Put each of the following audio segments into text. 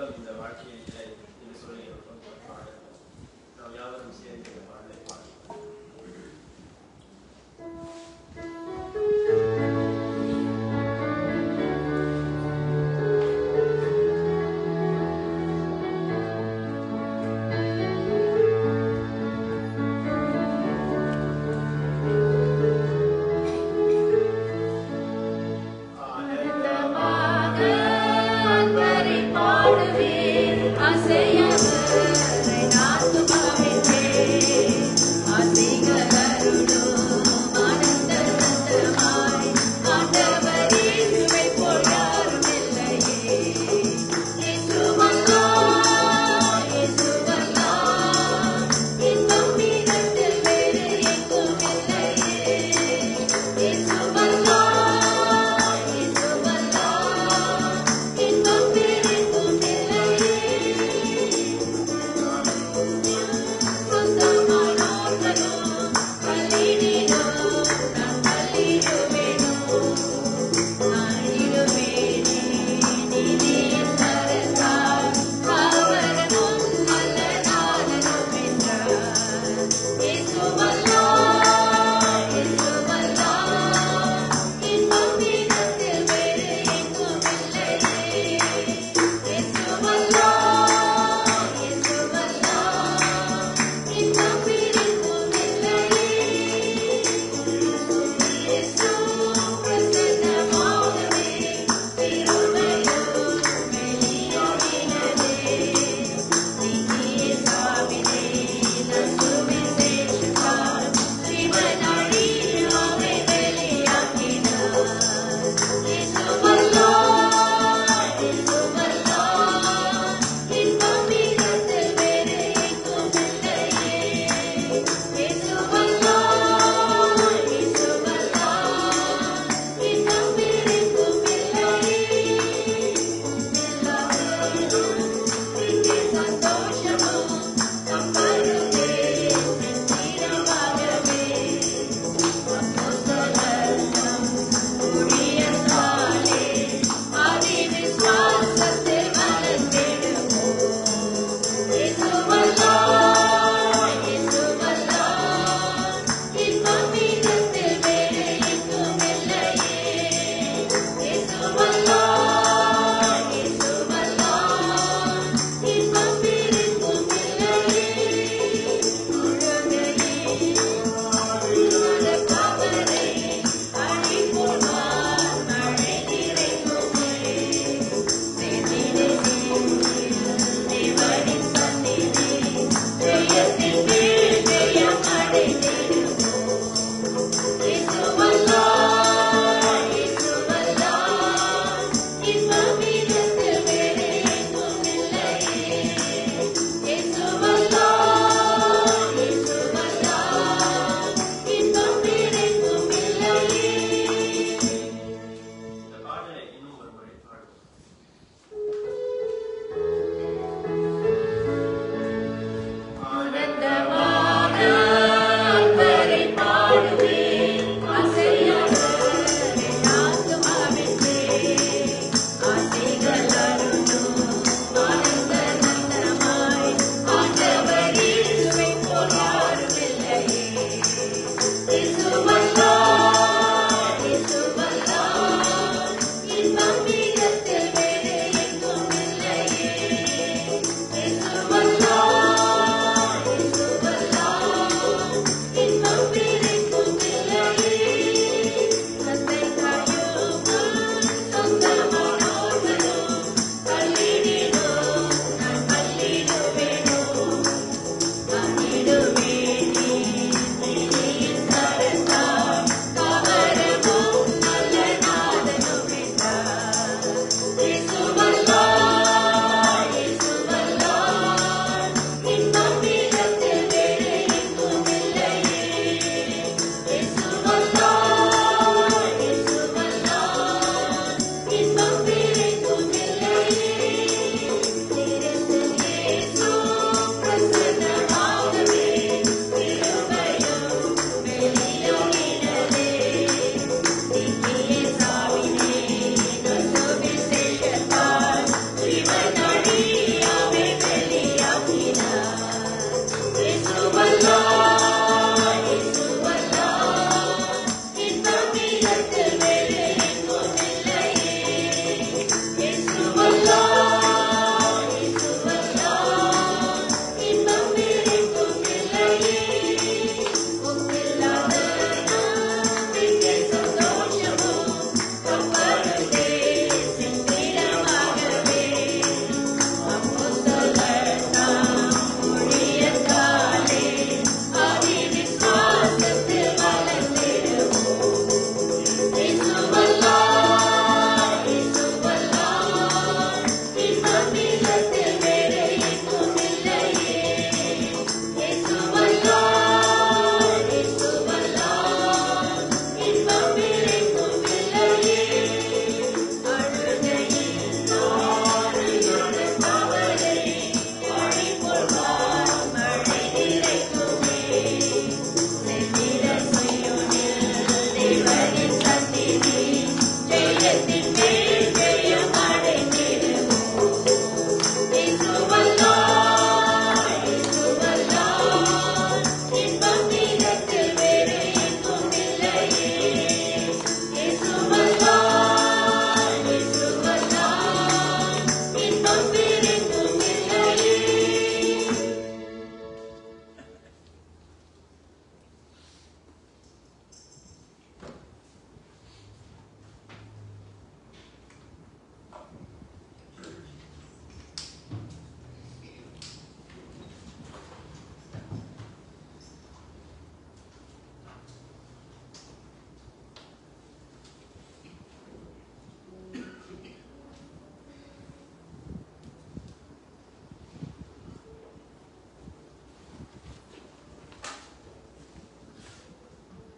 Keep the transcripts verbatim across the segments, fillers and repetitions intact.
அர்த்தம் இந்த வாழ்க்கையிலே என்று சொல்லி நாம் யாவரும் சேர்ந்து இந்த பாடலை பாடுவோம். பாடுவேன் அசையவரை நான் துமாவின்றேன்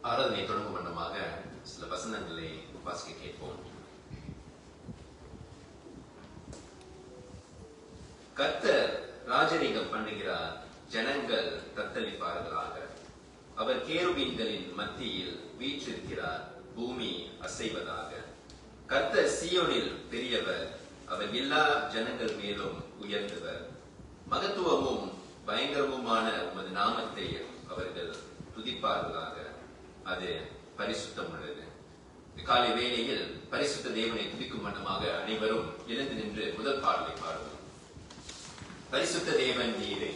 ஆராதனை தொடங்கும் வண்ணமாக சில வசனங்களை வாசிக்க கேட்போம். கர்த்தர் ராஜரீகம் பண்ணுகிறார், ஜனங்கள் தத்தளிப்பார்களாக. அவர் கேருபீன்களின் மத்தியில் வீற்றிருக்கிறார், பூமி அசைவதாக. கர்த்தர் சீயோனில் பெரியவர், அவர் எல்லா ஜனங்கள் மேலும் உயர்ந்தவர். மகத்துவமும் பயங்கரமுமான உமது நாமத்தை அவர்கள் துதிப்பார்களாக, அது பரிசுத்தம் உள்ளது. காலை வேளையில் பரிசுத்த தேவனை துதிக்கும் வண்ணமாக அனைவரும் எழுந்து நின்று முதல் பாடலை பாடுவோம். பரிசுத்த தேவன் நீரே.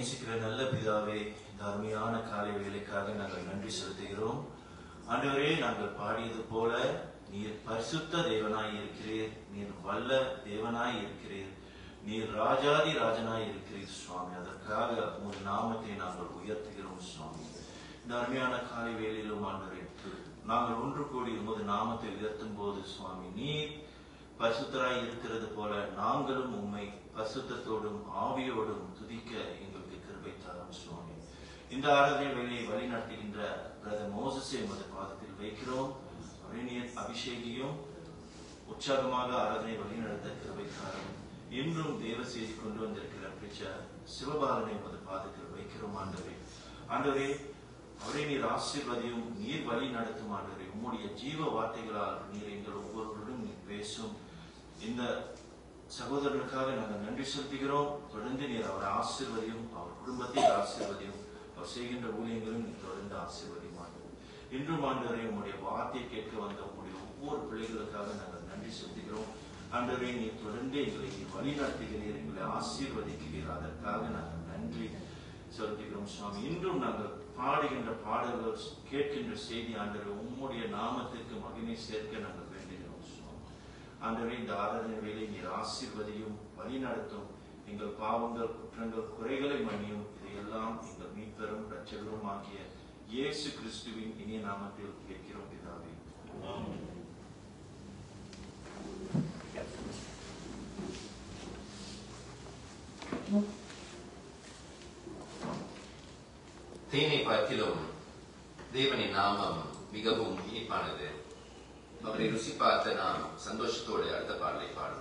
நேசிக்கிற நல்ல பிதாவே, இந்த அருமையான காலை வேலைக்காக நாங்கள் நன்றி செலுத்துகிறோம். ஆண்டவரே, நாங்கள் பாடியது போல நீர் பரிசுத்த தேவனாய் இருக்கிறீர், நீர் வல்ல தேவனாய் இருக்கிறீர், நீர் ராஜாதி ராஜனாய் இருக்கிறீர் சுவாமி. அதற்காக உங்கள் நாமத்தை நாங்கள் உயர்த்துகிறோம் சுவாமி. இந்த அருமையான காலை வேலையிலும் ஆண்டவரே, நாங்கள் ஒன்று கூடி உமது நாமத்தை உயர்த்தும் போது சுவாமி, நீர் பரிசுத்தராய் இருக்கிறது போல நாங்களும் உம்மை பரிசுத்தத்தோடும் ஆவியோடும் துதிக்க எங்களுக்கு கிருபை தாரும் சுவாமி. இந்த ஆராதனை வேலையை வழி நடத்துகின்ற பிரதர் மோசஸை உமது பாதத்தில் வைக்கிறோம். நீர் அபிஷேகியும் உற்சாகமாக ஆராதனை வழி நடத்த கிருபை தாரும். இன்றும் தேவ செய்தி கொண்டு வந்திருக்கிற பிரிச்ச சிவபாலனை உமது பாதத்தில் வைக்கிறோம் ஆண்டவரே. ஆண்டவரே, அவரை நீர் ஆசீர்வதியும், நீர் வழி நடத்தும் ஆண்டவரே. உம்முடைய ஜீவ வார்த்தைகளால் நீர் எங்கள் ஒவ்வொருவரும் நீர் பேசும். இந்த சகோதரனுக்காக நாங்கள் நன்றி செலுத்துகிறோம். தொடர்ந்து நீர் அவரை ஆசீர்வதியும், அவர் குடும்பத்தை ஆசீர்வதியும், அவர் செய்கின்ற ஊழியங்களும் நீர் தொடர்ந்து ஆசீர்வதியும் ஆண்டவரே. இன்றும் ஆண்டவரே, உம்முடைய வார்த்தையை கேட்க வந்த உங்களுடைய ஒவ்வொரு பிள்ளைகளுக்காக நாங்கள் நன்றி செலுத்துகிறோம். ஆண்டவரே, நீர் தொடர்ந்து எங்களை வழி நடத்துகிறீர், எங்களை ஆசீர்வதிக்கிறீர். அதற்காக நாங்கள் நன்றி செலுத்துகிறோம் சுவாமி. இன்றும் நாங்கள் பாடுகின்ற பாடல்கள், கேட்கின்ற செய்தி ஆண்டவரே, உம்முடைய நாமத்திற்கு மகிமை சேர்க்க நாங்கள் வேண்டுகிறோம் சுவாமி. ஆண்டவரே, இந்த ஆராதனை வேலை நீர் ஆசீர்வதியும், வழி நடத்தும். எங்கள் பாவங்கள், குற்றங்கள், குறைகளை மன்னியும். இதையெல்லாம் எங்கள் மீட்பெரும் இரட்சகரும் ஆகிய இயேசு கிறிஸ்துவின் இனிய நாமத்தில் கேட்கிறோம் பிதாவே. தேனை பார்க்கிலும் தேவனின் நாமம் மிகவும் இனிப்பானது. அவரை ருசி பார்த்த நாம் சந்தோஷத்தோடு அடுத்த பாடலை பாடுவோம்.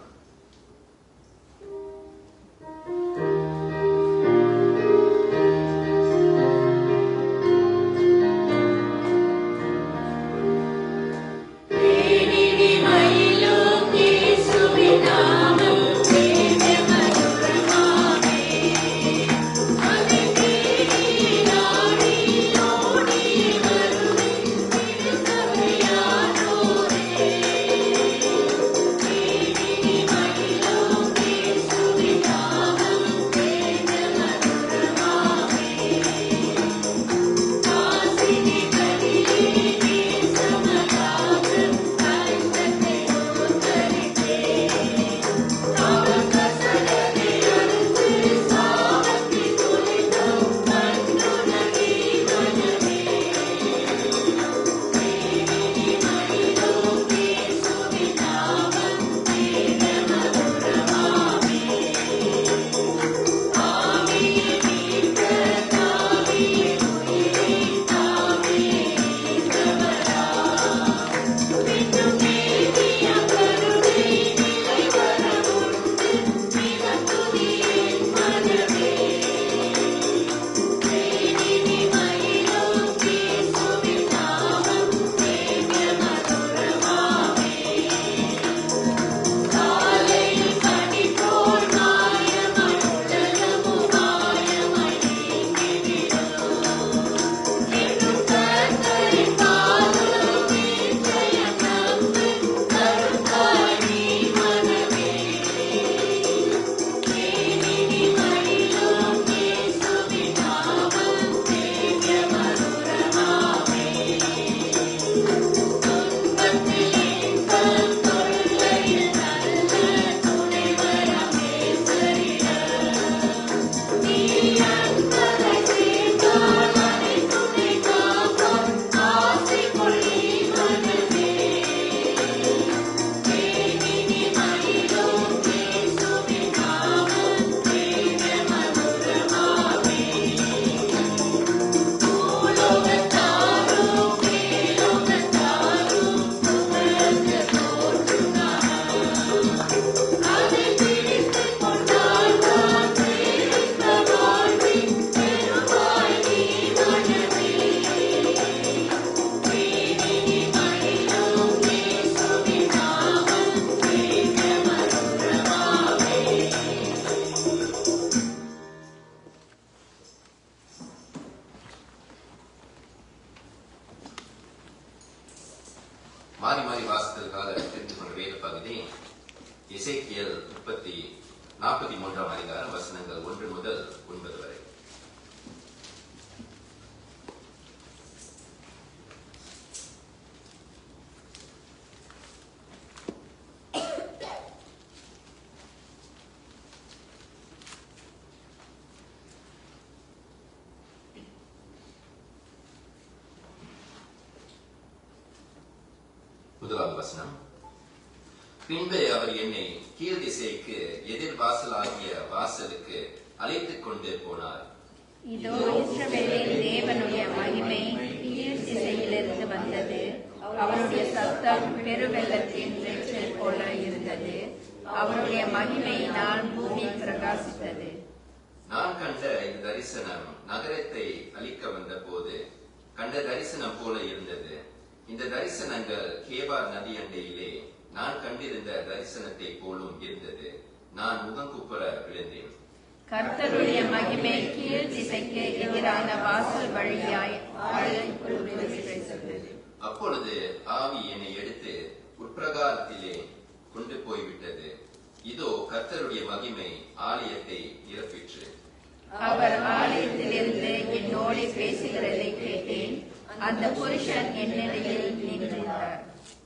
மாறி மாறி வாசித்ததற்காக தெரிந்து கொண்ட வேத பகுதி எசேக்கியேல் முப்பத்தி நாற்பத்தி மூன்றாம் அதிகாரம் வசனங்கள் ஒன்று முதல் ஒன்பது வரை. முதலாவது வசனம். பின்பு அவர் என்னை கீழ் திசைக்கு எதிர் வாசலாகிய வாசலுக்கு அழைத்துக் கொண்டு போனார். இதோ இஸ்ரவேலின் தேவனுடைய மகிமை கீழ் திசையிலிருந்து வந்தது. அவருடைய சத்தம் பெருவெள்ளத்தின் இரைச்சல் போல இருந்தது. அவருடைய மகிமையினால் பூமி பிரகாசித்தது. நான் கண்ட இந்த தரிசனம் நகரத்தை அழிக்க வந்த போது கண்ட தரிசனம் போல இருந்தது. இந்த தரிசனங்கள் கேபார் நதி அண்டையிலே நான் கண்டிருந்த தரிசனத்தை போலும் இருந்தது. நான் முகங்குப்புற விழுந்தேன். கர்த்தருடைய மகிமை கீழ் திசைக்கு எதிரான வாசல் வழியாய் ஆலயத்துக்குள் பிரவேசித்தது. அப்பொழுது ஆவி என்னை எடுத்து உட்பிரகாரத்திலே கொண்டு போய்விட்டது. இதோ கர்த்தருடைய மகிமை ஆலயத்தை நிரப்பிற்று. அவர் ஆலயத்திலிருந்து என்னோடு பேசுகிறதை கேட்டேன். அந்த புருஷன் என் நிலையில் நின்றார்.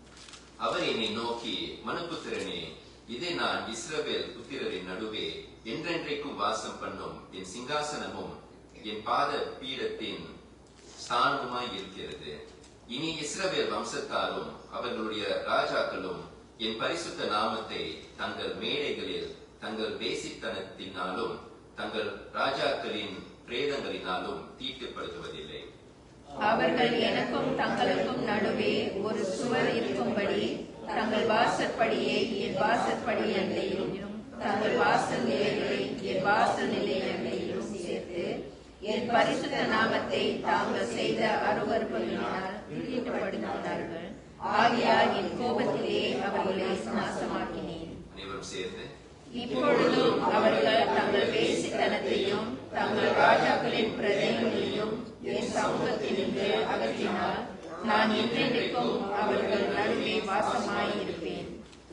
அவர் என்னை நோக்கி, மனுபுத்திரனே, இதை நான் இஸ்ரவேல் புத்திரரின் நடுவே என்றென்றைக்கும் வாசம் பண்ணும் என் சிங்காசனமும் என் பாத பீடத்தின் ஸ்தானமுமாய் இருக்கிறது. இனி இஸ்ரவேல் வம்சத்தாரும் அவர்களுடைய ராஜாக்களும் என் பரிசுத்த நாமத்தை தங்கள் மேடைகளில் தங்கள் வேசித்தனத்தினாலும் தங்கள் ராஜாக்களின் பிரேதங்களினாலும் தீட்டுப்படுத்துவதில்லை. அவர்கள் எனக்கும் தங்களுக்கும் நடுவே ஒரு சுவர் இருக்கும்படி தங்கள் வாசற்படியை என் வாசற்படி அண்டையிலும் தங்கள் வாசல் நிலைகளை என் வாசல் நிலை அண்டையிலும் சேர்த்து என் பரிசுத்த நாமத்தை தாங்கள் செய்த அருவருப்புகளினால் தீட்டுப்படுத்தினார்கள். ஆகையால் என் கோபத்திலே அவர்களை நாசமாக்கினேன். அனைவரும் சேர்ந்து இப்பொழுதும் அவர்கள் தங்கள் வேசித்தனத்தையும் தங்கள் ராஜாக்களின் பிரதிகளையும் என் சமூகத்திலிருந்து அகற்றினால் நான் என்றென்றைக்கும் அவர்கள் நடுவே வாசமாயிருப்பேன்.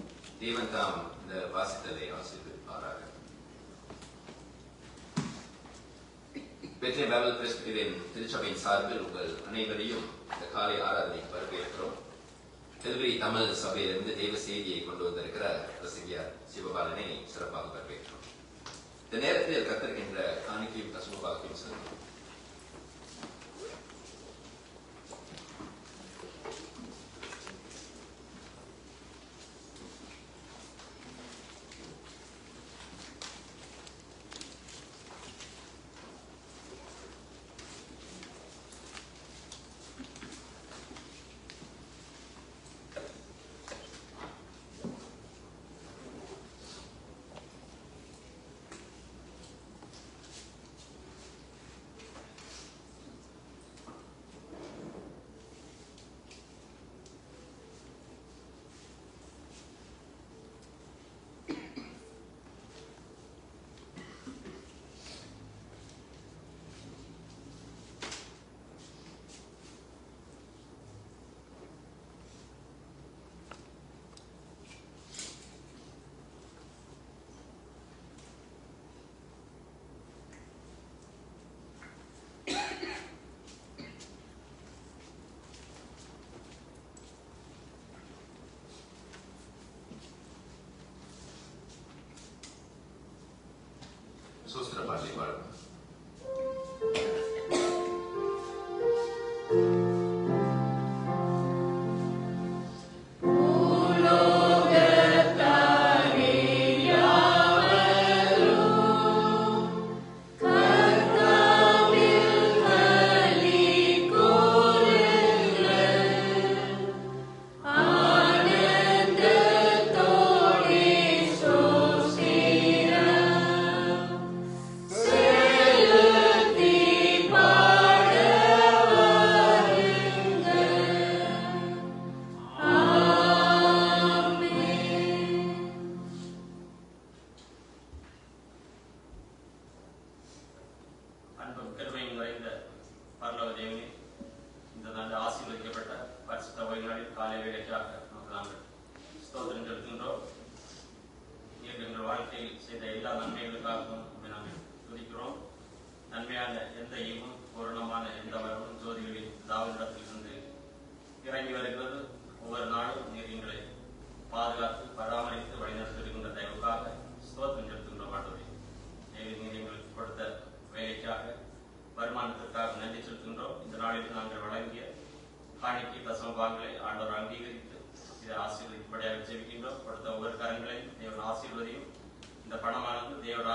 தேவன் தாம் இந்த வாசித்தலை ஆசீர்வதிப்பாராக. பெத்லெஹேம் பைபிள் பிரெஸ்பிட்டரியன் திருச்சபையின் சார்பில் உங்கள் அனைவரையும் இந்த காலை ஆராதனைக்கு வரவேற்கிறோம். கல்வி தமிழ் சபையிலிருந்து தேவ செய்தியை கொண்டு வந்திருக்கிற பிரசங்கியார் சிவபாலனை சிறப்பாக வரவேற்கிறோம். இந்த நேரத்தில் கத்திருக்கின்ற காணிக்கையும் தசமபாகையும் செல்லும். சோஸ்திர பாடலை பாடுவோம்.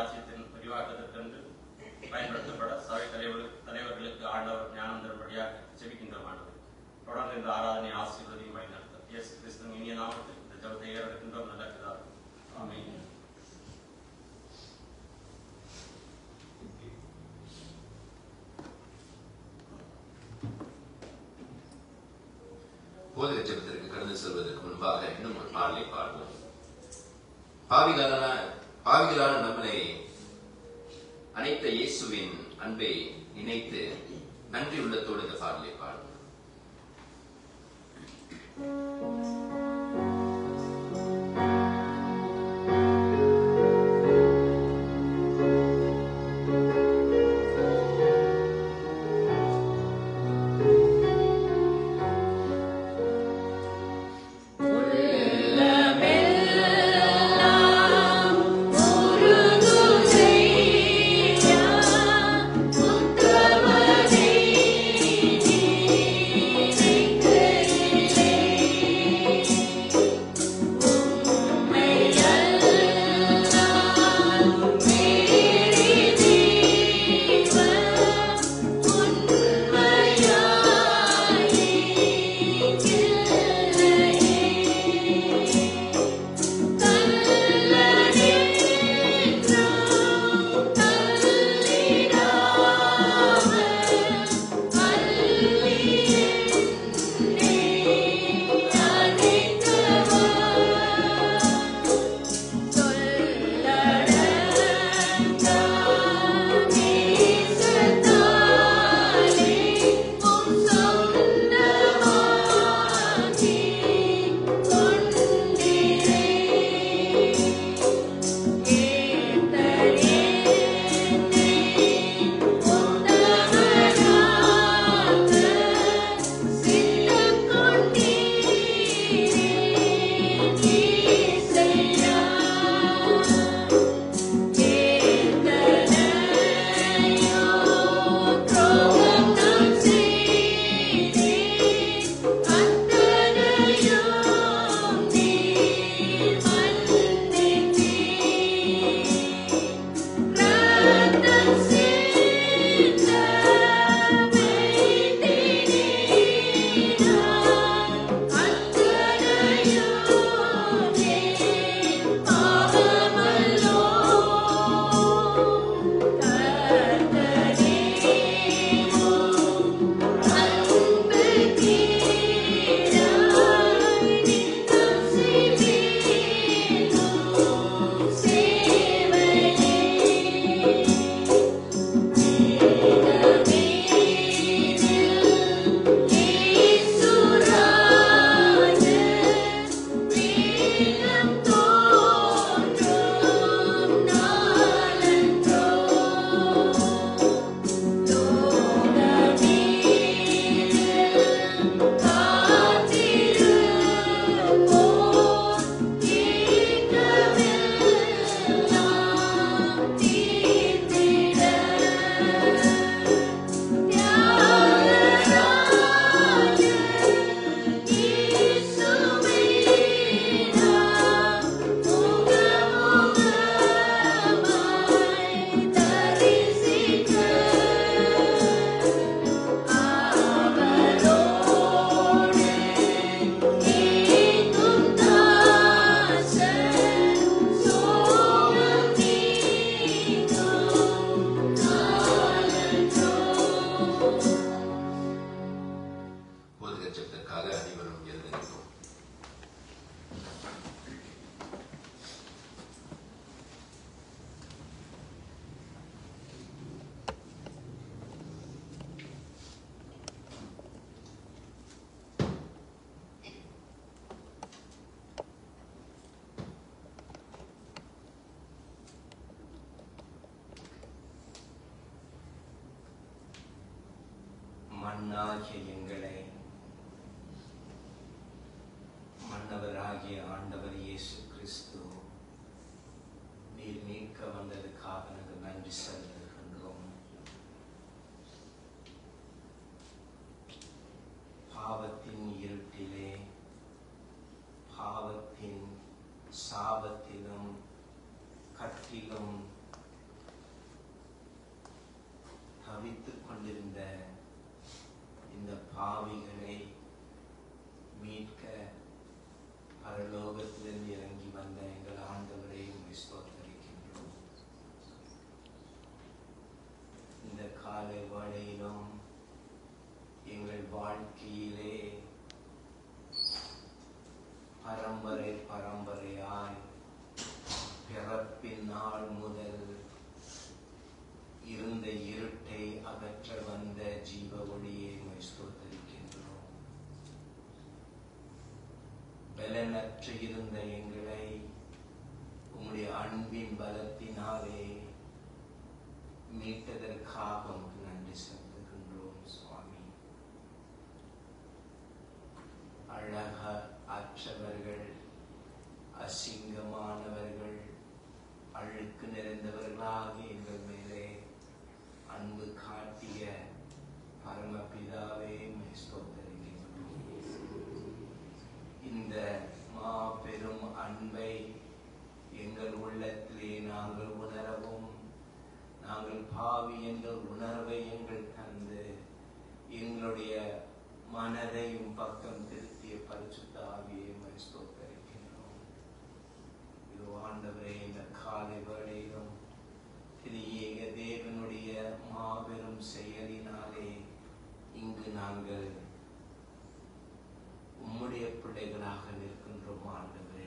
ராஜ்யத்தின் விரிவாக்கத்திற்கென்று பயன்படுத்தப்பட சபை தலைவர் தலைவர்களுக்கு ஆண்டவர் ஞானம் தரும்படியாக ஜெபிக்கின்றோம். ஆண்டவர் தொடர்ந்து இந்த ஆராதனை ஆசீர்வதியும் வழிநடத்தும் இயேசு கிறிஸ்துவின் இனிய நாமத்தில் இந்த ஜெபத்தை ஏறெடுக்கின்றோம். நல்ல பிதாவே, ஆமென். போதக ஜெபத்திற்கு கடந்து செல்வதற்கு முன்பாக இன்னும் ஒரு பாடலை பாடுவோம். பாவிகளான பாவிகளான நம்மளை அனைத்த இயேசுவின் அன்பை நினைத்து நன்றி உள்ளத்தோடு இந்த பாடலை பாடுவோம். மண்ணாகிய எங்களை மன்னவராகிய ஆண்டவர் இயேசு கிறிஸ்து நீர் மீட்க வந்ததுக்காக நாங்கள் நன்றி செலுத்துகின்றோம். பாவத்தின் இருட்டிலே, பாவத்தின் சாபத்திலும் கட்டிலும் தவித்துக் கொண்டிருந்த இந்த பாவிகளை மீட்க பரலோகத்திலிருந்து இறங்கி வந்த எங்கள் ஆண்டவரை உம்மை ஸ்தோத்திரிக்கின்றோம். இந்த காலை வேளையிலும் எங்கள் வாழ்க்கையிலே பரம்பரை பரம்பரையாய் பிறப்பின் நாள் முதல் இருந்த இருட்டை அகற்ற வந்த ஜீவ ஒளியை உம்மை ஸ்தோத்திரிக்கின்றோம். பலனற்று இருந்த எங்களை உம்முடைய அன்பின் பலத்தினாலே மீட்டதற்காக உமக்கு நன்றி செலுத்துகின்றோம் சுவாமி. அழக அற்றவர்கள், அசிங்கமானவர்கள், அழுக்கு நிறைந்தவர்களாக எங்கள் மேலே அன்பு காட்டிய பரமபிதாவே உம்மை ஸ்தோத்திரிக்கின்றோம். இந்த மாபெரும் அன்பை எங்கள் உள்ளத்திலே நாங்கள் உணரவும், நாங்கள் பாவி எங்கள் உணர்வை எங்கள் தந்து எங்களுடைய மனதையும் பக்கம் திருத்திய பரிசுத்த ஆவியை உம்மை ஸ்தோத்திரிக்கின்றோம். இது ஆண்டவரே, இந்த காலை வேளையிலும் திரியேக தேவனுடைய மாபெரும் செயலினாலே இங்கு நாங்கள் உம்முடைய பிள்ளைகளாக நிற்கின்றோம் ஆண்டவரே.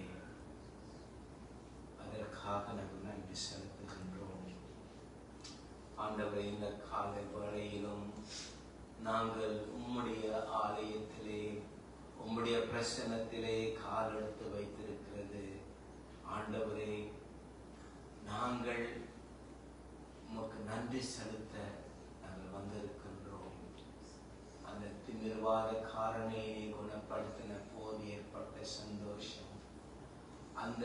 அதற்காக நாங்கள் நன்றி செலுத்துகின்றோம் ஆண்டவரே. இந்த காலை வேளையிலும் நாங்கள் உம்முடைய ஆலயத்திலே உம்முடைய பிரசன்னத்திலே கால் எடுத்து வைத்திருக்கிறது ஆண்டவரே, நாங்கள் உமக்கு நன்றி செலுத்த நாங்கள் வந்திருக்கின்றோம். அந்த திமிர்வாத காரணியை குணப்படுத்தின போது ஏற்பட்ட சந்தோஷம், அந்த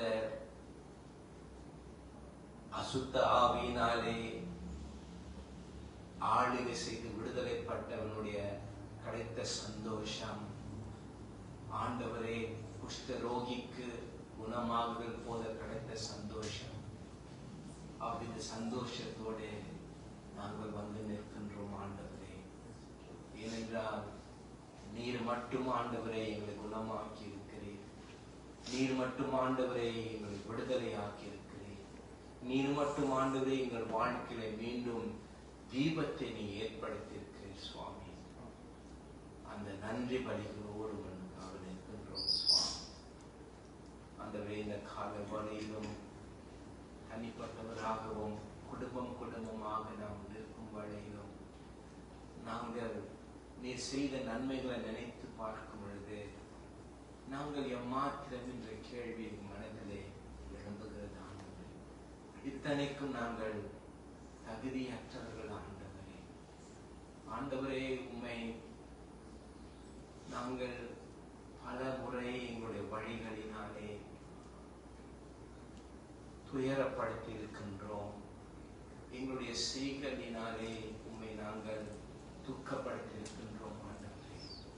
அசுத்த ஆவியினாலே ஆளுகை செய்து விடுதலைப்பட்டவனுடைய கிடைத்த சந்தோஷம் ஆண்டவரே, குஷ்டரோகிக்கு குணமாகுதல் போல கிடைத்த சந்தோஷம், அவ்வித சந்தோஷத்தோடு நாங்கள் வந்து நிற்கின்றோம் ஆண்டவரே. ஏனென்றால் நீர் மட்டும் ஆண்டவரே எங்களை குணமாக்கி இருக்கிறீர். நீர் மட்டும் ஆண்டவரே எங்களை விடுதலை ஆக்கி இருக்கிறீர். நீர் மட்டும் ஆண்டவரே எங்கள் வாழ்க்கையில மீண்டும் தீபத்தை நீ ஏற்படுத்தியிருக்கிறீர் சுவாமி. அந்த நன்றி பலிகளோடு மனுக்காக நிற்கின்றோம் சுவாமி. ஆண்டவரே, இந்த கால வழியிலும் தனிப்பட்டவராகவும் குடும்பம் குடும்பமாக நாம் நிற்கும் வழியிலும் நாங்கள் நீர் செய்த நன்மைகளை நினைத்து பார்க்கும் பொழுது நாங்கள் எம்மாத்திரம் என்ற கேள்வி மனதிலே எழும்புகிறது ஆண்டவரே. இத்தனைக்கும் நாங்கள் தகுதியற்றவர்கள் ஆண்டவரே. ஆண்டவரே, உம்மை நாங்கள் பல முறை எங்களுடைய வழிகளினாலே துயரப்படுத்தி இருக்கின்றோம். எங்களுடைய செய்களினாலே உம்மை நாங்கள் துக்கப்படுத்தி இருக்கின்றோம் ஆண்டவரே.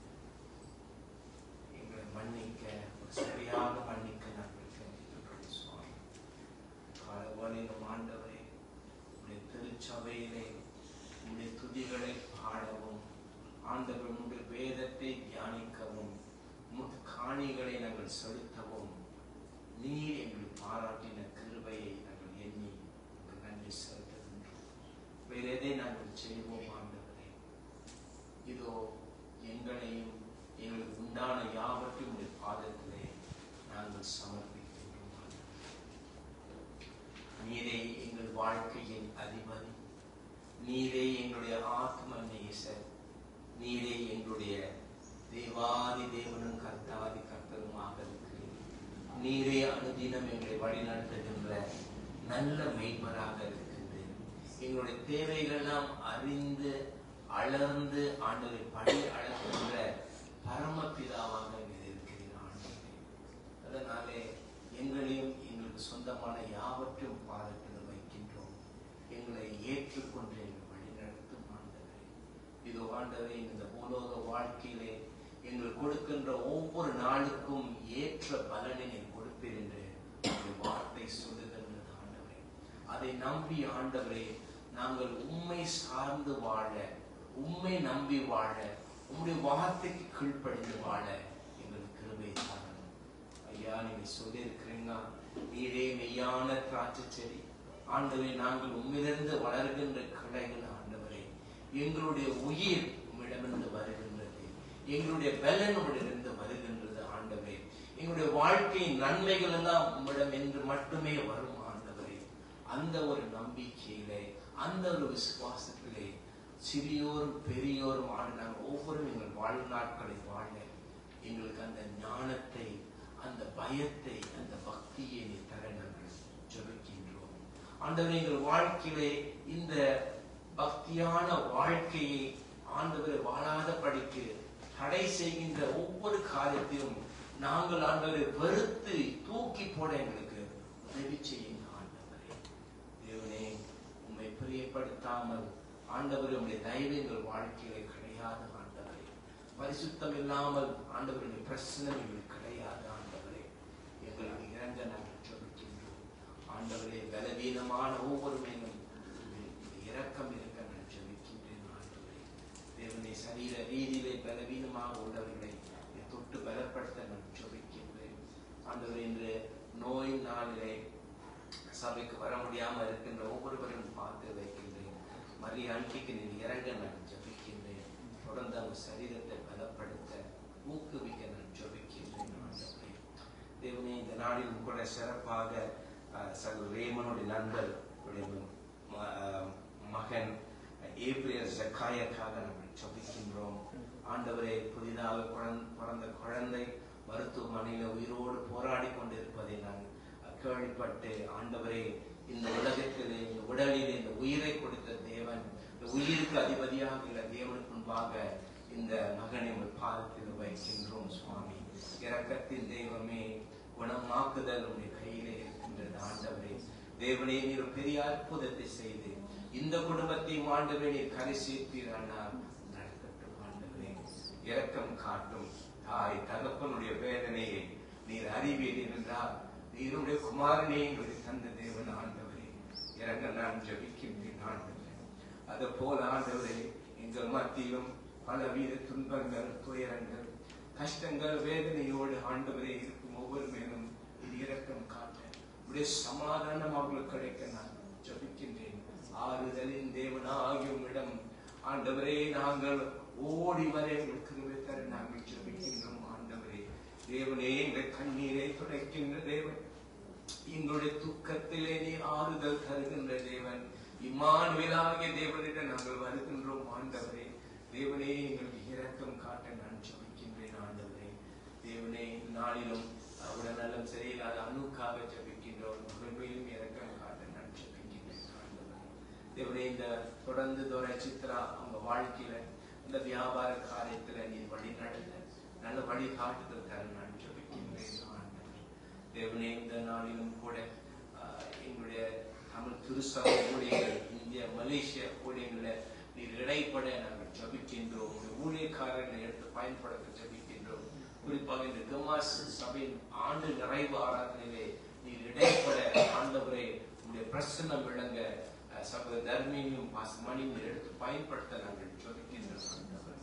எங்களை மன்னிக்க, சரியாக மன்னிக்க நாங்கள் கேட்கின்றோம் சுவாமி. காலவழியிலும் ஆண்டவரே, உடைய திருச்சபையிலே உடைய துதிகளை பாடவும், ஆண்டவர் உடைய வேதத்தை தியானிக்கவும், உமக்கு காணிகளை நாங்கள் செலுத்தவும் நீர் எங்களை பாராட்டின கிருபையை நாங்கள் எண்ணி நன்றி செலுத்துகின்றோம். வேற எதை நாங்கள் செய்வோம் ஆண்டவரே? இதோ எங்களையும் எங்களுக்கு உண்டான யாவற்றையும் உடைய பாதத்திலே நாங்கள் சமர்ப்பிக்கின்றோம். நீரே எங்கள் வாழ்க்கையின் அதிபதி, நீரே எங்களுடைய ஆத்ம நேசர், நீரே எங்களுடைய தேவாதி தேவனும் கர்த்தாதி கர்த்தருமாக இருக்கிறீர். நீரே அனுதினம் எங்களை வழிநடத்துகின்ற நல்ல மெய்ப்பராக இருக்கின்றேன். எங்களுடைய தேவைகள் நாம் அறிந்து அளர்ந்து ஆண்டவரை படி அளக்கின்ற பரமபிதாவாக இருக்கிறீர் ஆண்டவரே. அதனாலே எங்களையும் எங்களுக்கு சொந்தமான யாவற்றையும் பாதத்தில் வைக்கின்றோம். எங்களை ஏற்றுக்கொண்டு எங்களை வழிநடத்தும் ஆண்டவரே. இது ஆண்டவரே, இந்த பூலோக வாழ்க்கையிலே எங்கள் கொடுக்கின்ற ஒவ்வொரு நாளுக்கும் ஏற்ற பலனை கொடுப்பீர் என்று வார்த்தை சொல்லுகின்றது ஆண்டவரே. அதை நம்பி ஆண்டவரே நாங்கள் உம்மை சார்ந்து வாழ, உம்மை நம்பி வாழ, உம்முடைய வார்த்தைக்கு கீழ்ப்படிந்து வாழ எங்களுக்கு கிருபை தாரும். ஐயா, நீங்க சொல்லி இருக்கிறீங்க, நீரே மெய்யான திராட்சை செடி. ஆண்டவரே, நாங்கள் உம்மிலிருந்து வளர்கின்ற கிளைகள். ஆண்டவரே, எங்களுடைய உயிர் உம்மிடமிருந்து வருகின்றது, எங்களுடைய பலன் உம்மிடமிருந்து வருகின்றது. ஆண்டவரே, எங்களுடைய வாழ்க்கையின் நன்மைகள் எல்லாம் உம்மிடம் என்று மட்டுமே வரும். ஆண்டவரே, அந்த ஒரு நம்பிக்கையிலே, அந்த ஒரு விசுவாசத்திலே சிறியோரும் பெரியோரும் ஆண்டாங்க ஒவ்வொரு எங்கள் வாழ்நாட்களை வாழ எங்களுக்கு அந்த ஞானத்தை, அந்த பயத்தை, அந்த பக்தியை நீ தர நாங்கள் ஜெபிக்கின்றோம். ஆண்டவரே, எங்கள் வாழ்க்கையிலே இந்த பக்தியான வாழ்க்கையை ஆண்டவரை வாழாத படிக்கு தடை செய்கின்ற ஒவ்வொரு காரியத்தையும் நாங்கள் ஆண்டவரை வெறுத்து தூக்கி போட எங்களுக்கு உதவி செய்யுங்க. ஆண்டவரே, தேவனே, உம்மை பிரியப்படுத்தாமல் ஆண்டவரே உம்முடைய தயவு எங்கள் வாழ்க்கையிலே கிடையாது. ஆண்டவரே, பரிசுத்தம் இல்லாமல் ஆண்டவருடைய பிரச்சனை எங்களுக்கு கிடையாது. ஆண்டவரே, எங்களுக்கு இறங்க நாங்கள் ஜெபிக்கின்றோம். ஆண்டவரே, பலவீனமான ஒவ்வொரு மேலும் இரக்கம் இருக்க நான் ஜெபிக்கின்றேன். ஆண்டவரே, தேவனை சரீர ரீதியிலே பலவீனமாக உள்ளவர்களை தொட்டு பலப்படுத்த நான் ஜெபிக்கின்றேன். ஆண்டவரே, இன்று நோய் நாளிலே சபைக்கு வர முடியாமல் இருக்கின்ற ஒவ்வொருவரும் பார்த்து வைக்கின்றேன். மரிய ஆண்டிக்கு நீ இறங்க நான் ஜெபிக்கின்றேன். தொடர்ந்து அவங்க சரீரத்தை பலப்படுத்த ஊக்குவிக்க நான் ஜெபிக்கின்றேன். ஆண்டவரே, தேவனே, இந்த நாளில் கூட சிறப்பாக சகோதரர் ரேமனுடைய நண்பர் மகன் ஏப்ரியல் ஜக்காயக்காக நாங்கள் ஜெபிக்கின்றோம். ஆண்டவரே, புதிதாக பிறந்த குழந்தை மருத்துவமனையில உயிரோடு போராடி கொண்டிருப்பதை நான் கேள்விப்பட்டு, ஆண்டவரே, இந்த உலகத்திலே, இந்த உடலில் இந்த உயிரை கொடுத்த தேவன், இந்த உயிருக்கு அதிபதியாக உள்ள தேவனுக்கு முன்பாக இந்த மகனை உங்கள் பாதத்தில் வைக்கின்றோம். சுவாமி, இரக்கத்தின் தெய்வமே, குணமாக்குதல் உடைய கையிலே இருக்கின்றது. ஆண்டவரே, தேவனே, நீர் பெரிய அற்புதத்தை செய்து இந்த குடும்பத்தை ஆண்டவரே நீர் கரை சேர்த்தீரானால் நடக்கட்டும். ஆண்டவரே, இரக்கம் காட்டும். தாய் தகப்பனுடைய வேதனையை நீர் அறிவீர் என்றால் நீருடைய குமாரனே எங்களுக்கு தந்த தேவன். ஆண்டவரே, இறங்க நான் ஜெபிக்கின்றேன். ஆண்டவரே, அது போல ஆண்டவரே, எங்கள் மத்தியிலும் பல வீத துன்பங்கள், துயரங்கள், கஷ்டங்கள், வேதனையோடு ஆண்டவரே இருக்கும் ஒவ்வொரு மேலும் இது இரக்கம் காட்ட உடைய சமாதானம் அவர்களுக்கு கிடைக்க நான் ஜெபிக்கின்றேன். ஆறுதலின் தேவனாகியும் இடம் ஆண்டவரே நாங்கள் ஓடி வர எங்களுக்கு கிருபை தர நாங்கள் ஜெபிக்கின்றோம். ஆண்டவரே, தேவனே, எங்கள் கண்ணீரை துடைக்கின்ற தேவன், எங்களுடைய துக்கத்திலே நீ ஆறுதல் தருகின்ற தேவன், இம்மானுவேலாகிய தேவனிடம் நாங்கள் வருகின்றோம். ஆண்டவரே, தேவனே, எங்களுக்கு இரக்கம் காட்ட நான் ஜெபிக்கின்றேன். ஆண்டவரே, தேவனே, நாளிலும் உடல்நலம் சரியில்லாத அணுக்காக ஜெபிக்கின்றோம். மேலும் இரக்கம் காட்ட நான் ஜெபிக்கின்றேன். ஆண்டவரே, தேவனே, இந்த தொடர்ந்து தோற சித்ரா அவங்க வாழ்க்கையில இந்த வியாபார காரியத்துல நீ வழி நடத்த நல்ல வழிகாட்டுதல் தர நான் ஜெபிக்கின்றேன். ஆண்டவரே, தேவனே, இந்த நாளிலும் கூட எங்களுடைய தமிழ் திருசபை ஊழியர்கள், இந்திய மலேசிய ஊழியர்களை நீர் இடைப்பட நாங்கள் ஜெபிக்கின்றோம். ஊழியக்காரர்களை எடுத்து பயன்படுத்த ஜெபிக்கின்றோம். குறிப்பாக இந்த கமாஸ் சபையின் ஆண்டு நிறைவு ஆராதனையிலே நீர் இடைப்பட ஆண்டவரே உங்களுடைய பிரசன்னம் விளங்க சபை தர்மியும் மணியும் எடுத்து பயன்படுத்த நாங்கள் ஜெபிக்கின்றோம்.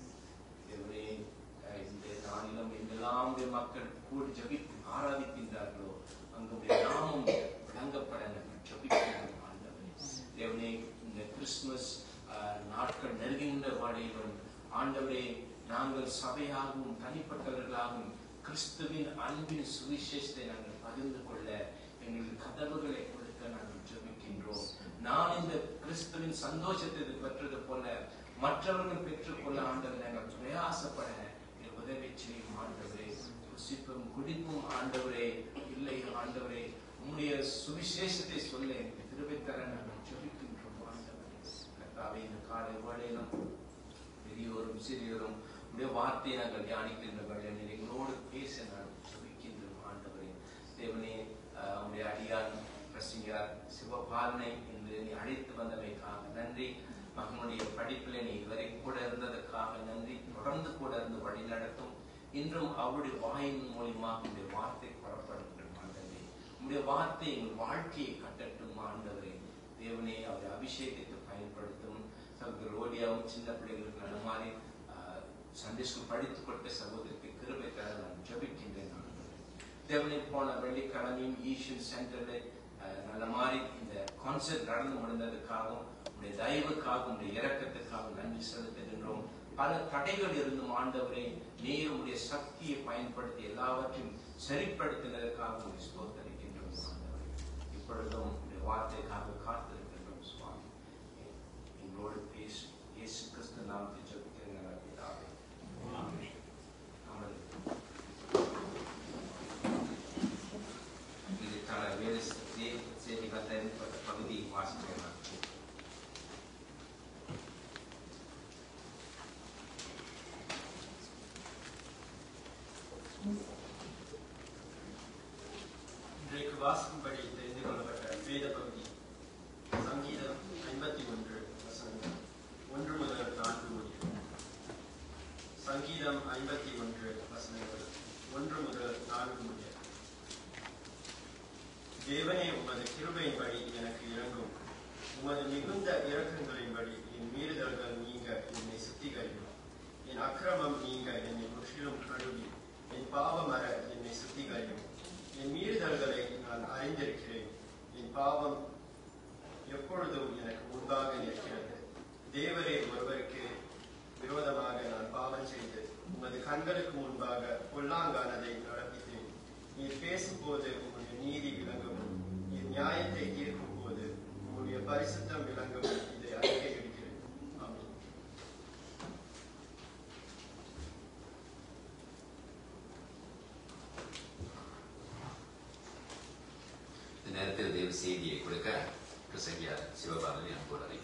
தேவனே, இந்த நாளிலும் எங்கெல்லாம் மக்கள் கூடி ஜெபி ஆராதிக்கின்றார்களோ அங்குடைய நாமம் விளங்கப்பட நாங்கள் ஜெபிக்கின்றோம். ஆண்டவரே, தேவனே, இந்த கிறிஸ்துமஸ் நாட்கள் நெருங்கின்ற வாடையிலும் ஆண்டவரே நாங்கள் சபையாகவும் தனிப்பட்டவர்களாகவும் கிறிஸ்துவின் அன்பின் சுவிசேஷத்தை நாங்கள் பகிர்ந்து கொள்ள எங்களுக்கு கதவுகளை கொடுக்க நாங்கள் ஜெபிக்கின்றோம். நான் இந்த கிறிஸ்துவின் சந்தோஷத்தை பெற்றது போல மற்றவர்கள் பெற்றுக்கொள்ள ஆண்டவரை நாங்கள் பிரயாசப்பட உதவி செய்யும். ஆண்டவரே, ருசிப்பும் குடிப்பும் ஆண்டவரே இல்லை. ஆண்டவரே, உம்முடைய சுவிசேஷத்தை சொல்ல எனக்கு திருப்பி தர நாங்கள் ஜெபிக்கின்றோம். ஆண்டவரே, கர்த்தாவே, இந்த காலை வேளையிலும் பெரியோரும் சிறியோரும் உடைய வார்த்தையை நாங்கள் தியானிக்கின்ற வேளையில் எங்களோடு பேச நாங்கள் ஜெபிக்கின்றோம். ஆண்டவரே, தேவனே, உடைய அடியான் பிரசிங்கார் சிவபாலனை என்று நீ அழைத்து வந்தமைக்காக நன்றி. மகனுடைய படிப்பில் நீ இதுவரை கூட இருந்ததற்காக நன்றி. தொடர்ந்து கூட இருந்து வழி நடத்தும். இன்றும் அவருடைய வாயின் மூலியமாக உடைய வார்த்தை புறப்படட்டும். ஆண்டவரே, உடைய வார்த்தை எங்கள் வாழ்க்கையை கட்டட்டும். ஆண்டவரே, தேவனே, அவருடைய அபிஷேகத்தை பயன்படுத்த சகோதரர் ரோடியாவும் சின்ன பிள்ளைகளுக்கு நல்ல மாதிரி சண்டே ஸ்கூல் படித்துக் கொடுத்த சகோதரிக்கு கிருபைக்காக நான் ஜெபிக்கின்றேன். தேவனை போன வெள்ளிக்கிழமையும் ஈஷன் சென்டர்ல நல்ல மாதிரி இந்த கான்செர்ட் நடந்து முடிந்ததுக்காகவும் உடைய தயவுக்காகவும் உடைய இரக்கத்துக்காகவும் நன்றி செலுத்துகின்றோம். பல தடைகள் இருந்தும் ஆண்டவரை நீர் உடைய சக்தியை பயன்படுத்தி எல்லாவற்றையும் சரிப்படுத்தினதற்காக ஸ்தோத்தரிக்கின்றோம். ஆண்டவரை இப்பொழுதும் உடைய வார்த்தைக்காக காத்திருக்கின்றோம். சுவாமி எங்களோடு பேசு. இயேசு கிறிஸ்து நாமத்தை ஜெபிக்கிறேன் நல்ல பிதாவே. ஆமென். இதுக்கான வேலை செய்தி பகுதி வாசிக்கிறேன். இன்றைக்கு வாசிக்கும்படி தெரிந்து கொள்ளப்பட்ட வேத பகுதி சங்கீதம் ஐம்பத்தி ஒன்று வசனங்கள் ஒன்று முதல் நான்கு முடியும். சங்கீதம் ஐம்பத்தி ஒன்று வசனங்கள் ஒன்று முதல் நான்கு முடியும். தேவனே, உமது கிருபையின்படி எனக்கு இரங்கும். உமது மிகுந்த இரக்கங்களின்படி என் மீறுதல்கள் நீங்க என்னை சுத்திகரிக்கும். என் அக்கிரமம் நீங்க என்னை முற்றிலும் கழுவி என் பாவமர என்னை சுத்திகரிக்கும். என் மீறுதல்களை நான் அறிந்திருக்கிறேன். என் பாவம் எப்பொழுதும் எனக்கு முன்பாக நிற்கிறது. தேவரே, ஒருவருக்கு விரோதமாக நான் பாவம் செய்து உமது கண்களுக்கு முன்பாக பொல்லாங்கானதை நடப்பித்தேன். நீர் பேசும்போது உங்களுடைய நீதி விளங்கவும், என் நியாயத்தை தீர்க்கும் போது உங்களுடைய பரிசுத்தம் விளங்கவும் இதை அறிக்கையிடுகிறேன். ஆமென். இந்த நேரத்தில் தேவ செய்தியை கொடுக்க பிரசங்கியார் சிவபாலனை அன்போடு அழைக்கிறேன்.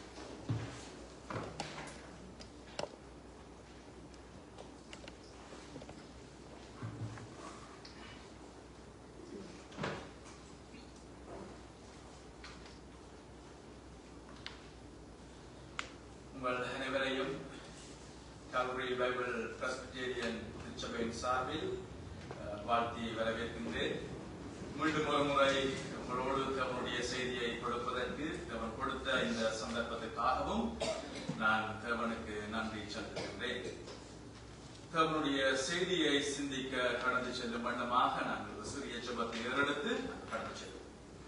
உங்கள் அனைவரையும் கால்வரி பைபிள் பிரஸ்பிட்டேரியன் திருச்சபையின் சார்பில் வாழ்த்தி வரவேற்கின்றேன். மீண்டும் ஒரு முறை உங்களோடு அவனுடைய செய்தியை கொடுப்பதற்கு அவன் கொடுத்த இந்த சந்தர்ப்பத்துக்காகவும் நான் தேவனுக்கு நன்றி செலுத்துகின்றேன். தேவனுடைய செய்தியை சிந்திக்க கடந்து செல்லும் வண்ணமாக நாங்கள் ஒரு சிறிய ஜெபத்தை ஏறெடுத்து கடந்து செல்வோம்.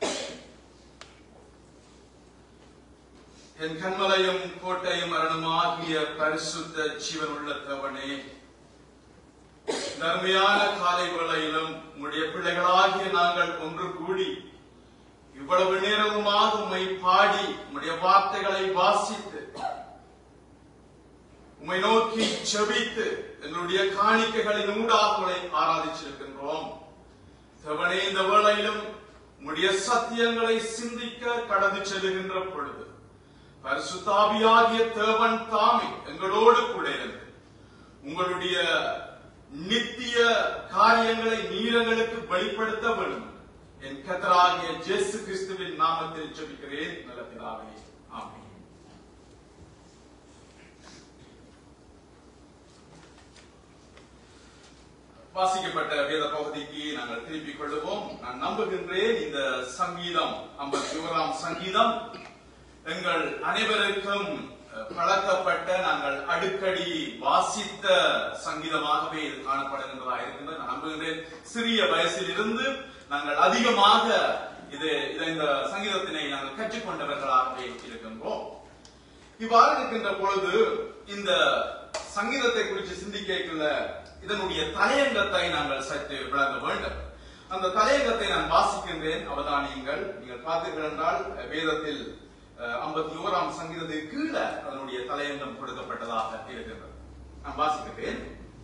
என் கண்மலையும் கோட்டையும் அரணுமாகிய பரிசுத்த ஜீவன் உள்ள தேவனே, நன்மையான காலை வேளையிலும் உம்முடைய பிள்ளைகளாகிய நாங்கள் ஒன்று கூடி இவ்வளவு நேரமுமாக உம்மை பாடி உம்முடைய வார்த்தைகளை வாசித்து உம்மை நோக்கி செபித்து எங்களுடைய காணிக்கைகளின் ஊடாக உங்களை ஆராதிச்சிருக்கின்றோம். தேவனே, இந்த வேளையிலும் உம்முடைய சத்தியங்களை சிந்திக்க கடந்து செல்லுகின்ற பொழுது பரிசுத்தாவியாகிய தேவன் தாமே எங்களோடு கூட இருந்து உங்களுடைய நித்திய காரியங்களை நீரங்களுக்கு வெளிப்படுத்த வேண்டும். என் கர்த்தராகிய இயேசு கிறிஸ்துவின் நாமத்தில் ஜெபிக்கிறேன் நல்ல பிதாவே. ஆமென். வாசிக்கப்பட்ட வேத பகுதிக்கு நாங்கள் திருப்பிக் கொள்வோம். நான் நம்புகின்றேன் இந்த சங்கீதம் ஐம்பத்தி ஓராம் சங்கீதம் எங்கள் அனைவருக்கும் பழக்கப்பட்ட நாங்கள் அடிக்கடி வாசித்த சங்கீதமாகவே இது காணப்படுகின்றதா இருக்கின்றது. நான் நம்புகின்றேன் சிறிய வயசில் இருந்து நாங்கள் அதிகமாக இது இந்த சங்கீதத்தினை நாங்கள் கற்றுக்கொண்டவர்களாகவே இருக்கின்றோம். இவ்வாறு இருக்கின்ற பொழுது இந்த சங்கீதத்தை குறித்து சிந்திக்கல இதனுடைய தலையங்கத்தை நாங்கள் சற்று விளங்க வேண்டும். அந்த தலையங்கத்தை நான் வாசிக்கின்றேன், அவதானியுங்கள். நீங்கள் பார்த்தீர்கள் என்றால் வேதத்தில் ஐம்பத்தி ஓராம் சங்கீதத்திற்கு கீழே அதனுடைய தலையங்கம் கொடுக்கப்பட்டதாக இருக்கின்றது. நான் வாசிக்கிறேன்.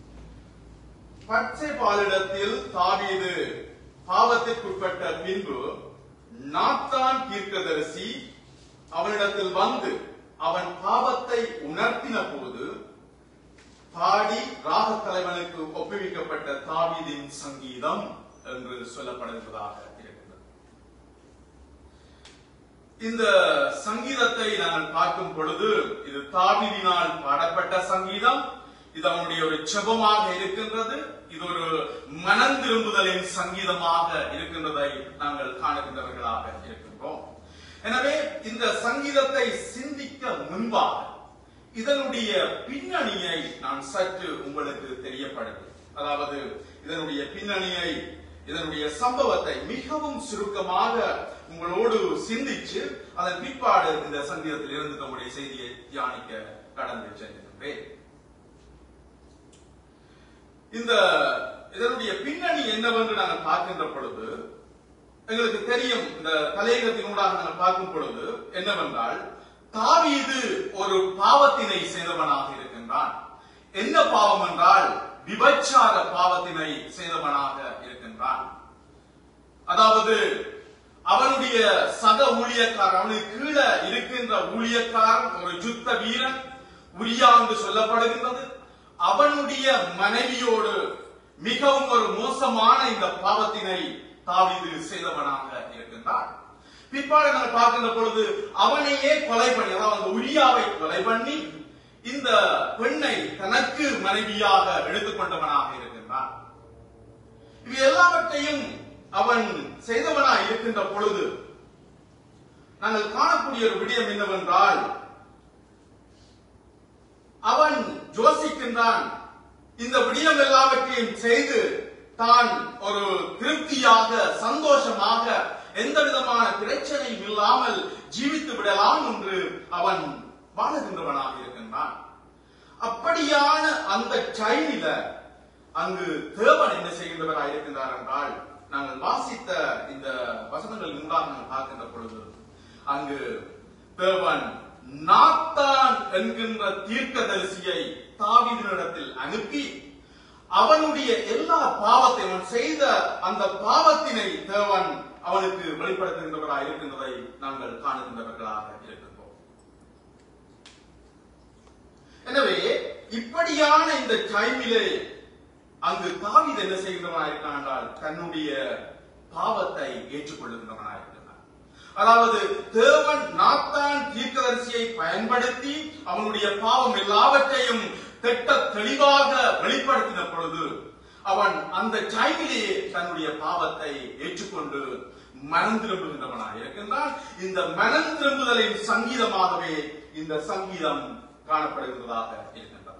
பத்சேபாளிடத்தில் தாவீது பாவத்திற்குட்பட்ட பின்பு நாத்தான் தீர்க்கதரிசி அவனிடத்தில் வந்து அவன் பாவத்தை உணர்த்தின போது பாடி ராக தலைவனுக்கு ஒப்புவிக்கப்பட்ட தாவீதின் சங்கீதம் என்று சொல்லப்படுவதாக இருக்கின்றது. இந்த சங்கீதத்தை நாங்கள் பார்க்கும் பொழுது இது தாவீதினால் பாடப்பட்ட சங்கீதம். இது அவனுடைய ஒரு செபமாக இருக்கின்றது. இது ஒரு மனம் திரும்புதலின் சங்கீதமாக இருக்கின்றதை நாங்கள் காணுகின்றவர்களாக இருக்கின்றோம். எனவே இந்த சங்கீதத்தை சிந்திக்க முன்பாக இதனுடைய பின்னணியை நான் சற்று உங்களுக்கு தெரியப்படுது. அதாவது இதனுடைய பின்னணியை, இதனுடைய சம்பவத்தை மிகவும் சுருக்கமாக உங்களோடு சிந்திச்சு அதன் பிற்பாடு இந்த சங்கீதத்தில் இருந்து நம்முடைய செய்தியை தியானிக்க கடந்து செல்கின்றேன். இந்த இதனுடைய பின்னணி என்னவென்று நாங்கள் பார்க்கின்ற பொழுது எங்களுக்கு தெரியும். இந்த தலையங்கத்தினூடாக நாங்கள் பார்க்கும் பொழுது என்னவென்றால், தாவீது ஒரு பாவத்தினை செய்தவனாக இருக்கின்றான். என்ன பாவம் என்றால் விபச்சார பாவத்தினை செய்தவனாக இருக்கின்றான். அதாவது அவனுடைய சக ஊழியக்காரன், அவனுக்கு கீழே இருக்கின்ற ஊழியக்காரன் ஒரு யுத்த வீரன் உரியா என்று சொல்லப்படுகின்றது. அவனுடைய மனைவியோடு மிகவும் ஒரு மோசமான இந்த பாவத்தினை தாவீது செய்தவனாக இருக்கின்றான். பிற்பாடு நாங்கள் பார்க்கின்ற பொழுது அவனையே கொலை பண்ணி, அதாவது உரியாவை கொலை பண்ணி இந்த பெண்ணை தனக்கு மனைவியாக எடுத்துக்கொண்டவனாக இருக்கின்றான். இவை எல்லாவற்றையும் அவன் செய்தவனாக இருக்கின்ற பொழுது நாங்கள் காணக்கூடிய ஒரு விடயம் என்னவென்றால், அவன் யோசிக்கின்றான், இந்த விடயம் எல்லாவற்றையும் செய்து தான் ஒரு திருப்தியாக சந்தோஷமாக எந்த விதமான பிரச்சனையும் இல்லாமல் ஜீவித்து விடலாம் என்று அவன் வாழுகின்றவனாக இருக்கின்றான். அப்படியான அந்த டைமில அங்கு தேவன் என்ன செய்கின்றவராக இருக்கின்றார் என்றால், நாங்கள் வாசித்த இந்த வசனங்கள் முன்பாக நாங்கள் பார்க்கின்ற பொழுது அங்கு தேவன் நாத்தான் என்கின்ற தீர்க்கதரிசியை தாவீதினிடத்தில் அனுப்பி அவனுடைய எல்லா பாவத்தை, அவன் செய்த அந்த பாவத்தினை தேவன் அவனுக்கு வெளிப்படுத்துகின்றவராக இருக்கின்றதை நாங்கள் காணுகின்றவர்களாக இருக்கின்றோம். எனவே இப்படியான இந்த டைமிலே அங்கு தாவீது என்ன செய்கின்றவனாக இருக்கான் என்றால், தன்னுடைய பாவத்தை ஏற்றுக்கொள்ளுகின்றவனாக இருக்கிறான். அதாவது தேவன் நாத்தான் தீர்க்கதரிசியை பயன்படுத்தி அவனுடைய பாவம் எல்லாவற்றையும் திட்ட தெளிவாக வெளிப்படுத்தின பொழுது அவன் அந்த டைமிலேயே தன்னுடைய பாவத்தை ஏற்றுக்கொண்டு மனம் திரும்புகின்றவனாக இருக்கின்றான். இந்த மனம் திரும்புதலின் சங்கீதமாகவே இந்த சங்கீதம் காணப்படுகின்றதாக இருக்கின்றது.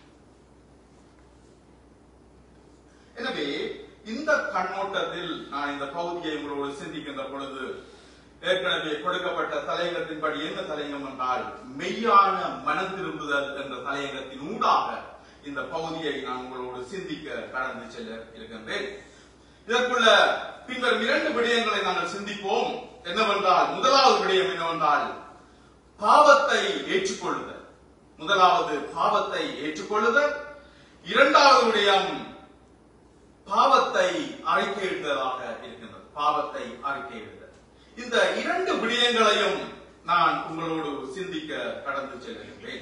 எனவே இந்த கண்ணோட்டத்தில் நான் இந்த பகுதியை உங்களோடு சிந்திக்கின்ற பொழுது ஏற்கனவே கொடுக்கப்பட்ட தலையங்கத்தின்படி என்ன தலையங்கம் என்றால், மெய்யான மனம் திரும்புதல் என்ற தலையங்கத்தின் ஊடாக இந்த பகுதியை நான் உங்களோடு சிந்திக்க கடந்து செல்ல இருக்கின்றேன். இதற்குள்ள பின்வரும் இரண்டு விடயங்களை நாங்கள் சிந்திப்போம். என்னவென்றால், முதலாவது விடயம் என்னவென்றால் பாவத்தை ஏற்றுக்கொள்ளுதல். முதலாவது பாவத்தை ஏற்றுக்கொள்ளுதல். இரண்டாவது விடயம் பாவத்தை அறிக்கையிடுதலாக இருக்கின்றது. பாவத்தை அறிக்கையிடுதல். இந்த இரண்டு விடயங்களையும் நான் உங்களோடு சிந்திக்க கடந்து செல்கின்றேன்.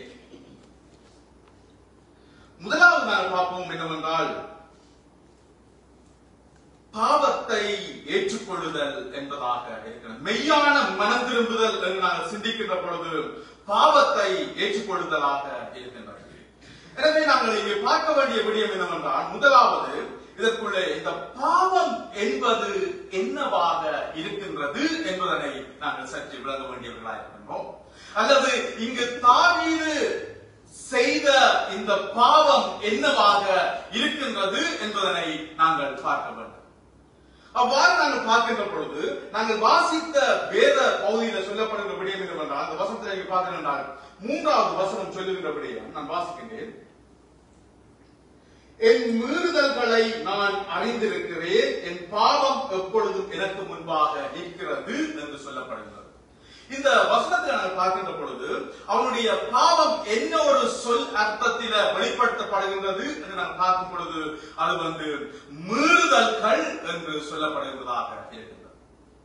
முதலாவது நான் பார்ப்போம் என்னவென்றால், பாவத்தை ஏற்றுக்கொள்ளுதல் என்பதாக இருக்கிறது. மெய்யான மனம் திரும்புதல் என்று நாங்கள் சிந்திக்கின்ற பொழுது பாவத்தை ஏற்றுக்கொள்ளுதலாக இருக்கின்றது. எனவே நாங்கள் இங்கே பார்க்க வேண்டிய விடயம் என்னவென்றால், முதலாவது இதற்குள்ளே இந்த பாவம் என்பது என்னவாக இருக்கின்றது என்பதனை நாங்கள் சற்று விளங்க வேண்டியவர்களாக இருக்கின்றோம். அல்லது இங்கு தாவீது செய்த இந்த பாவம் என்னவாக இருக்கின்றது என்பதனை நாங்கள் பார்க்க வேண்டும். அவ்வாறு நாங்கள் பார்க்கின்ற பொழுது நாங்கள் வாசித்த வேத பகுதியில் சொல்லப்படுகின்ற விடயம் என்னவென்றால், அந்த வசனத்தில் நீங்கள் பார்க்கிறீர்கள், மூன்றாவது வசனம் சொல்லுகின்ற விடயம் நான் வாசிக்கின்றேன். என் மீறுதல்களை நான் அறிந்திருக்கிறேன், என் பாவம் எப்பொழுதும் எனக்கு முன்பாக இருக்கிறது என்று சொல்லப்படுகிறது. இந்த வசனத்தை நாங்கள் பார்க்கின்ற பொழுது அவனுடைய பாவம் என்ன ஒரு சொல் அர்த்தத்தில வெளிப்படுத்தப்படுகின்றது என்று நான் பார்க்கும் பொழுது அது வந்து மீறுதல்கள் என்று சொல்லப்படுகிறதாக இருக்கின்றது.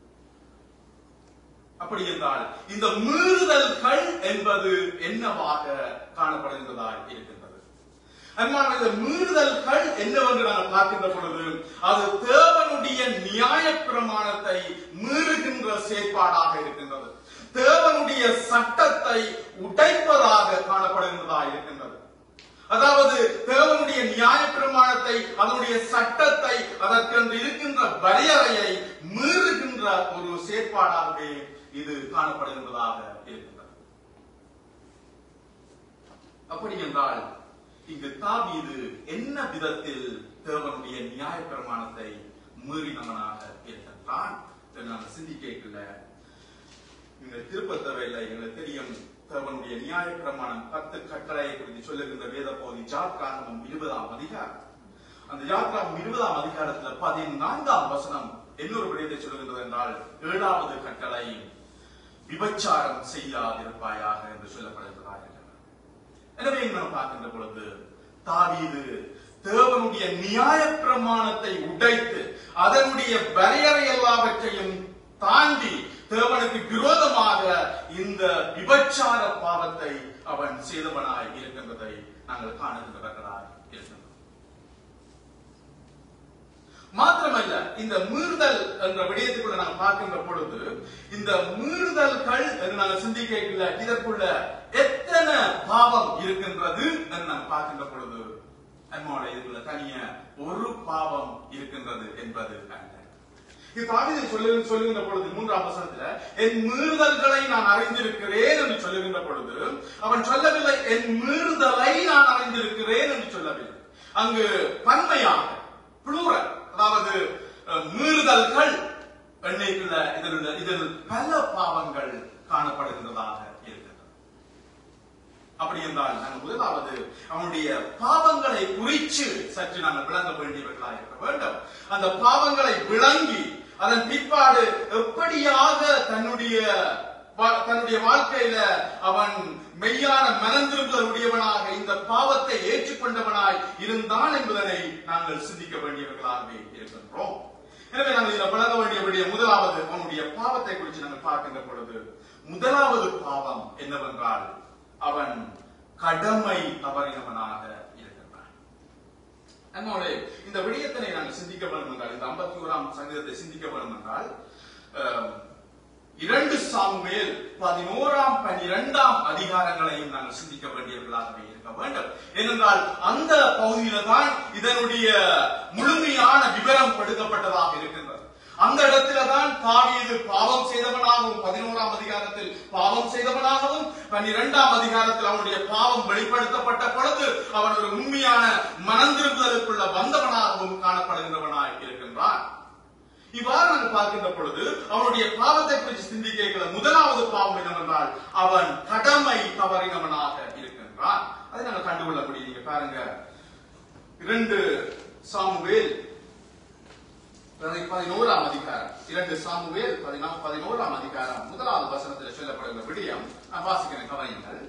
அப்படி என்றால் இந்த மீறுதல்கள் என்பது என்னவாக காணப்படுகின்றதாக இருக்கின்றது. அன்பான இந்த மீறுதல்கள் என்னவென்று நாங்கள் பார்க்கின்ற பொழுது அது தேவனுடைய நியாய பிரமாணத்தை மீறுகின்ற செயற்பாடாக இருக்கின்றது. தேவனுடைய சட்டத்தை உடைப்பதாக காணப்படுகின்றதாக இருக்கின்றது. அதாவது தேவனுடைய நியாய பிரமாணத்தை, அதனுடைய சட்டத்தை, அதற்கென்று இருக்கின்ற வரையறையை மீறுகின்ற ஒரு செயற்பாடாகவே இது காணப்படுகின்றதாக இருக்கின்றது. அப்படி என்றால் இங்கு தாவீது என்ன விதத்தில் தேவனுடைய நியாய பிரமாணத்தை மீறினவனாக இருக்கின்றான் நாங்கள் சிந்திக்கல. நீங்கள் திருப்ப தேவையில்லை, எங்களுக்கு தெரியும். தேவனுடைய நியாய பிரமாணம் பத்து கட்டளையை குறித்து சொல்லுகின்ற வேத பகுதி யாத்ராகமம் இருபதாம் அதிகாரம். அந்த யாத்ராகமம் இருபதாம் அதிகாரத்துல பதினான்காம் வசனம் இன்னொரு விடயத்தை சொல்லுகின்றது என்றால், ஏழாவது கட்டளை விபச்சாரம் செய்யாதிருப்பாயாக என்று சொல்லப்படுகிறதாக இருக்கிறது. எனவே நாம் பார்க்கின்ற பொழுது தாவீது தேவனுடைய நியாய பிரமாணத்தை உடைத்து அதனுடைய வரையறை எல்லாவற்றையும் தாண்டி தேவனுக்கு விரோதமாக இந்த விபச்சார பாவத்தை அவன் செய்தவனாய் இருக்கின்றதை நாங்கள் காணுகின்றவர்களாய் இருக்கின்றோம். மாத்திரமல்ல, இந்த மீறுதல் என்ற விடயத்துக்குள்ள நாங்கள் பார்க்கின்ற பொழுது இந்த மீறுதல்கள் என்று நாங்கள் சிந்திக்கல இதற்குள்ள எத்தனை பாவம் இருக்கின்றது என்று நாங்கள் பார்க்கின்ற பொழுது அன்பான இதுக்குள்ள தனிய ஒரு பாவம் இருக்கின்றது என்பது அல்ல. தாவீது சொல்லுகின்ற பொழுது மூன்றாம் வசனத்துல என் மீறுதல்களை நான் அறிந்திருக்கிறேன் என்று சொல்லுகின்ற பொழுது அவன் சொல்லவில்லை என் மீறுதலை நான் அறிந்திருக்கிறேன் என்று சொல்லவில்லை. அங்கு பன்மையாக புளூரல், அதாவது மீறுதல்கள் எண்ணிக்கையுள்ள இதில் இதில் பல பாவங்கள் காணப்படுகின்றதாக இருக்கிறது. அப்படி என்றால் நாங்கள் முதலாவது அவனுடைய பாவங்களை குறித்து சற்று நாங்கள் விளங்க வேண்டியவர்களாக இருக்க வேண்டும். அந்த பாவங்களை விளங்கி அதன் பிற்பாடு எப்படியாக தன்னுடைய தன்னுடைய வாழ்க்கையில அவன் மெய்யான மனம் திரும்புதலுடையவனாக இந்த பாவத்தை ஏற்றுக்கொண்டவனாய் இருந்தான் என்பதனை நாங்கள் சிந்திக்க வேண்டியவர்களாகவே இருக்கின்றோம். எனவே நாங்கள் இதில் விளங்க வேண்டிய முதலாவது அவனுடைய பாவத்தை குறித்து நாங்கள் பார்க்கின்ற பொழுது முதலாவது பாவம் என்னவென்றால் அவன் கடமை தவறினவனாக இருக்கின்றான். என்னோட இந்த விடயத்தினை நாங்கள் சிந்திக்க வேண்டும் என்றால், இந்த ஐம்பத்தி ஓராம் சங்கீதத்தை சிந்திக்க வேண்டும் என்றால், இரண்டு சாமுவேல் பதினோராம் பன்னிரெண்டாம் அதிகாரங்களையும் நாங்கள் சிந்திக்க வேண்டியவர்களாகவே இருக்க வேண்டும். ஏனென்றால் அந்த பகுதியில தான் இதனுடைய முழுமையான விவரம் கொடுக்கப்பட்டதாக இருக்கின்றது. அந்த இடத்துல தான் தாவீது பாவம் செய்தவனாகவும் பதினோராம் அதிகாரத்தில் பாவம் செய்தவனாகவும் பன்னிரெண்டாம் அதிகாரத்தில் அவனுடைய பாவம் வெளிப்படுத்தப்பட்ட பொழுது அவன் ஒரு உண்மையான மனம் திரும்புதலுக்குள்ள வந்தவனாகவும் காணப்படுகின்றவனாய் இருக்கின்றான். இவ்வாறு நாங்கள் பார்க்கின்ற பொழுது அவனுடைய பாவத்தை குறித்து சிந்திக்க முதலாவது பாவம் என்னவென்றால் அவன் கடமை தவறினவனாக இருக்கின்றான். அதை நாங்கள் கண்டுகொள்ள முடியும். நீங்க பாருங்க, இரண்டு சாமுவேல் பதினோராம் அதிகாரம் இரண்டு சாமுவேல் பதினோராம் அதிகாரம் முதலாவது வசனத்தில் சொல்லப்படுகிற விடயம் நான் வாசிக்கிறேன், கவனியுங்கள்.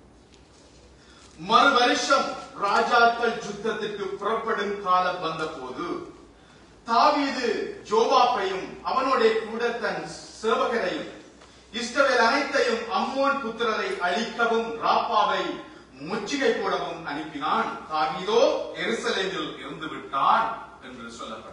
மறு வருஷம் ராஜாக்கள் யுத்தத்திற்கு புறப்படும் காலம் வந்த போது தாவீது ஜோவாப்பையும் அவனுடைய கூட தன் சேவகரையும் இஸ்ரவேல் அனைத்தையும் அம்மோன் புத்திரரை அழிக்கவும் ராப்பாவை முற்றுகை போடவும் அனுப்பினான். தாவீதோ எருசலேமில் இருந்து விட்டான் என்று சொல்லப்படுகிறது.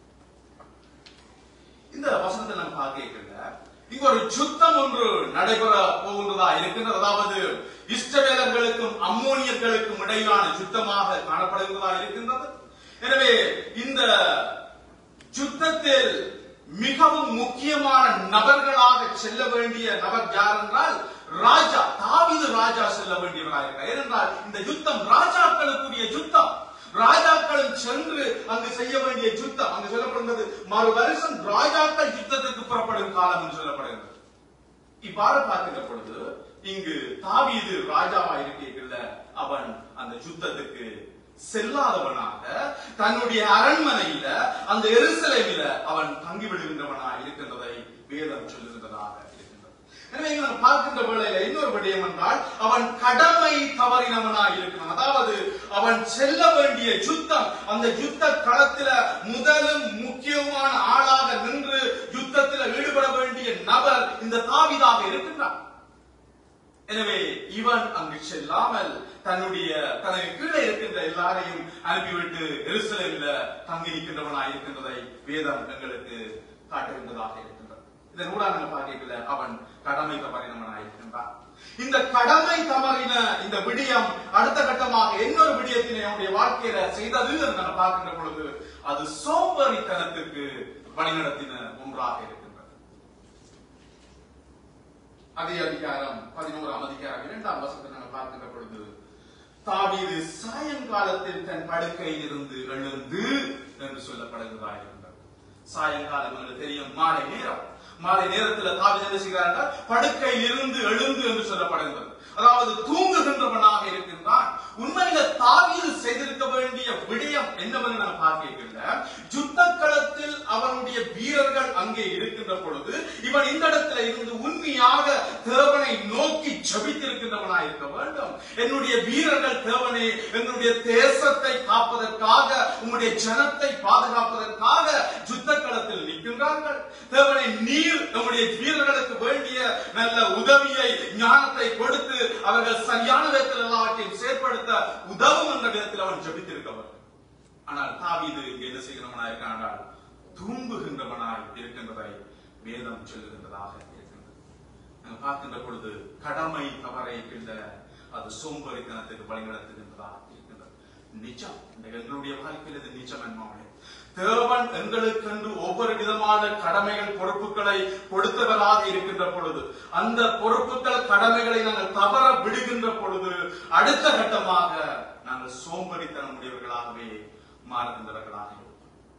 இந்த வசனத்தை நாம் பார்க்க இங்க ஒரு யுத்தம் ஒன்று நடைபெற போகின்றதா இருக்கின்றது. அதாவது இஸ்ரவேலர்களுக்கும் அம்மோனியர்களுக்கும் இடையிலான யுத்தமாக காணப்படுகிறதா இருக்கின்றது. எனவே இந்த யுத்தத்தில் மிகவும் முக்கியமான நபர்களாக செல்ல வேண்டிய நபர் யார் என்றால் ராஜா தாவீது ராஜா செல்ல வேண்டியவராக. ஏனென்றால் இந்த யுத்தம் ராஜாக்களுக்குரிய யுத்தம். ராஜாக்களும் சென்று அங்கு செய்ய வேண்டிய யுத்தம். அங்கு சொல்லப்படுகிறது மறு வருஷம் ராஜாக்கள் யுத்தத்திற்கு புறப்படும் காலம் என்று சொல்லப்படுகிறது. இவ்வாறு பார்க்கின்ற பொழுது இங்கு தாவீது ராஜாவா இருக்கையில் அவன் அந்த யுத்தத்துக்கு செல்லாதவனாக தன்னுடைய அரண்மனையில அந்த எருசலேமில அவன் தங்கிவிடுகின்றவனாக இருக்கின்றதை வேதம் சொல்லுகின்றதாக இருக்கின்றது. எனவே நாம் பார்க்கின்ற வேளையில இன்னொரு விடயம் என்றால் அவன் கடமை தவறினவனாக இருக்கிறான். அதாவது அவன் செல்ல வேண்டிய யுத்தம், அந்த யுத்த களத்தில முதலும் முக்கியமான ஆளாக நின்று யுத்தத்தில் ஈடுபட வேண்டிய நபர் இந்த தாவீதாக இருக்கின்றான். எனவே இவன் அங்கு செல்லாமல் தன்னுடைய தனக்கு கீழே இருக்கின்ற எல்லாரையும் அனுப்பிவிட்டு எருசலேமில் தங்கி நிற்கின்றவனாய் இருக்கின்றதை வேதம் எங்களுக்கு காட்டுகின்றதாக இருக்கின்றது. இதன் ஊடாக நம்ம பார்க்கல அவன் கடமை தவறினவனாய் இருக்கின்றான். இந்த கடமை தவறின இந்த விடயம் அடுத்த கட்டமாக இன்னொரு விடயத்தினை அவனுடைய வாழ்க்கையில செய்தது என்று நம்ம பார்க்கின்ற பொழுது அது சோம்பேறித்தனத்துக்கு வழிநடத்தின ஒன்றாக இருக்கின்றது. அதே அதிகாரம் பதினோராம் அதிகாரம் இரண்டாம் வசனத்தை நாங்கள் பார்க்கின்ற பொழுது தாவீது சாயங்காலத்தில் தன் படுக்கையில் இருந்து எழுந்து என்று சொல்லப்படுகிறதா இருக்கின்றது. சாயங்காலம் என்று தெரியும், மாலை நேரம். மாலை நேரத்தில் தாவீது என்ன செய்கிறார்? படுக்கையில் இருந்து எழுந்து என்று சொல்லப்படுகிறது. அதாவது தூங்குகின்றவனாக இருக்கின்றான். உண்மையில தாவீது செய்திருக்க வேண்டிய விடயம் என்னவென்று நான் பார்க்கல. யுத்த களத்தில் அவனுடைய வீரர்கள் அங்கே இருக்கின்ற பொழுது இவன் இந்த இடத்துல இருந்து உண்மையாக தேவனை நோக்கி ஜெபித்திருக்கின்றவனாக இருக்க வேண்டும். என்னுடைய வீரர்கள் தேவனே, என்னுடைய தேசத்தை காப்பதற்காக, உம்முடைய ஜனத்தை பாதுகாப்பதற்காக யுத்த களத்தில் நிற்கின்றார்கள். தேவனை நீர் நம்முடைய வீரர்களுக்கு வேண்டிய நல்ல உதவியை, ஞானத்தை கொடுத்து அவர்கள் சரியான விதத்தில் எல்லாவற்றையும் செயற்படுத்த உதவும் என்ற விதத்தில் அவன் ஜெபித்திருக்க வேண்டும். ஆனால் தாவீது இங்கு என்ன செய்கிறவனாய் இருக்கான்? தூங்குகின்றவனாய் இருக்கின்றதை வேதம் சொல்லுகின்றதாக இருக்கின்றது. நாங்கள் பார்க்கின்ற பொழுது கடமை தவறை இல்ல, அது சோம்பேறித்தனத்துக்கு வழிநடத்துகின்றதாக இருக்கின்றது. நிஜம், எங்களுடைய வாழ்க்கையில் இது நிஜம் என்பவனே. தேவன் எங்களுக்கென்று ஒவ்வொரு விதமான கடமைகள், பொறுப்புகளை கொடுத்தவராக இருக்கின்ற பொழுது, அந்த பொறுப்புகள், கடமைகளை நாங்கள் தவற விடுகின்ற பொழுது அடுத்த கட்டமாக நாங்கள் சோம்பேறித்தனம் உடையவர்களாகவே மாறுகின்றவர்களாக இருப்போம்.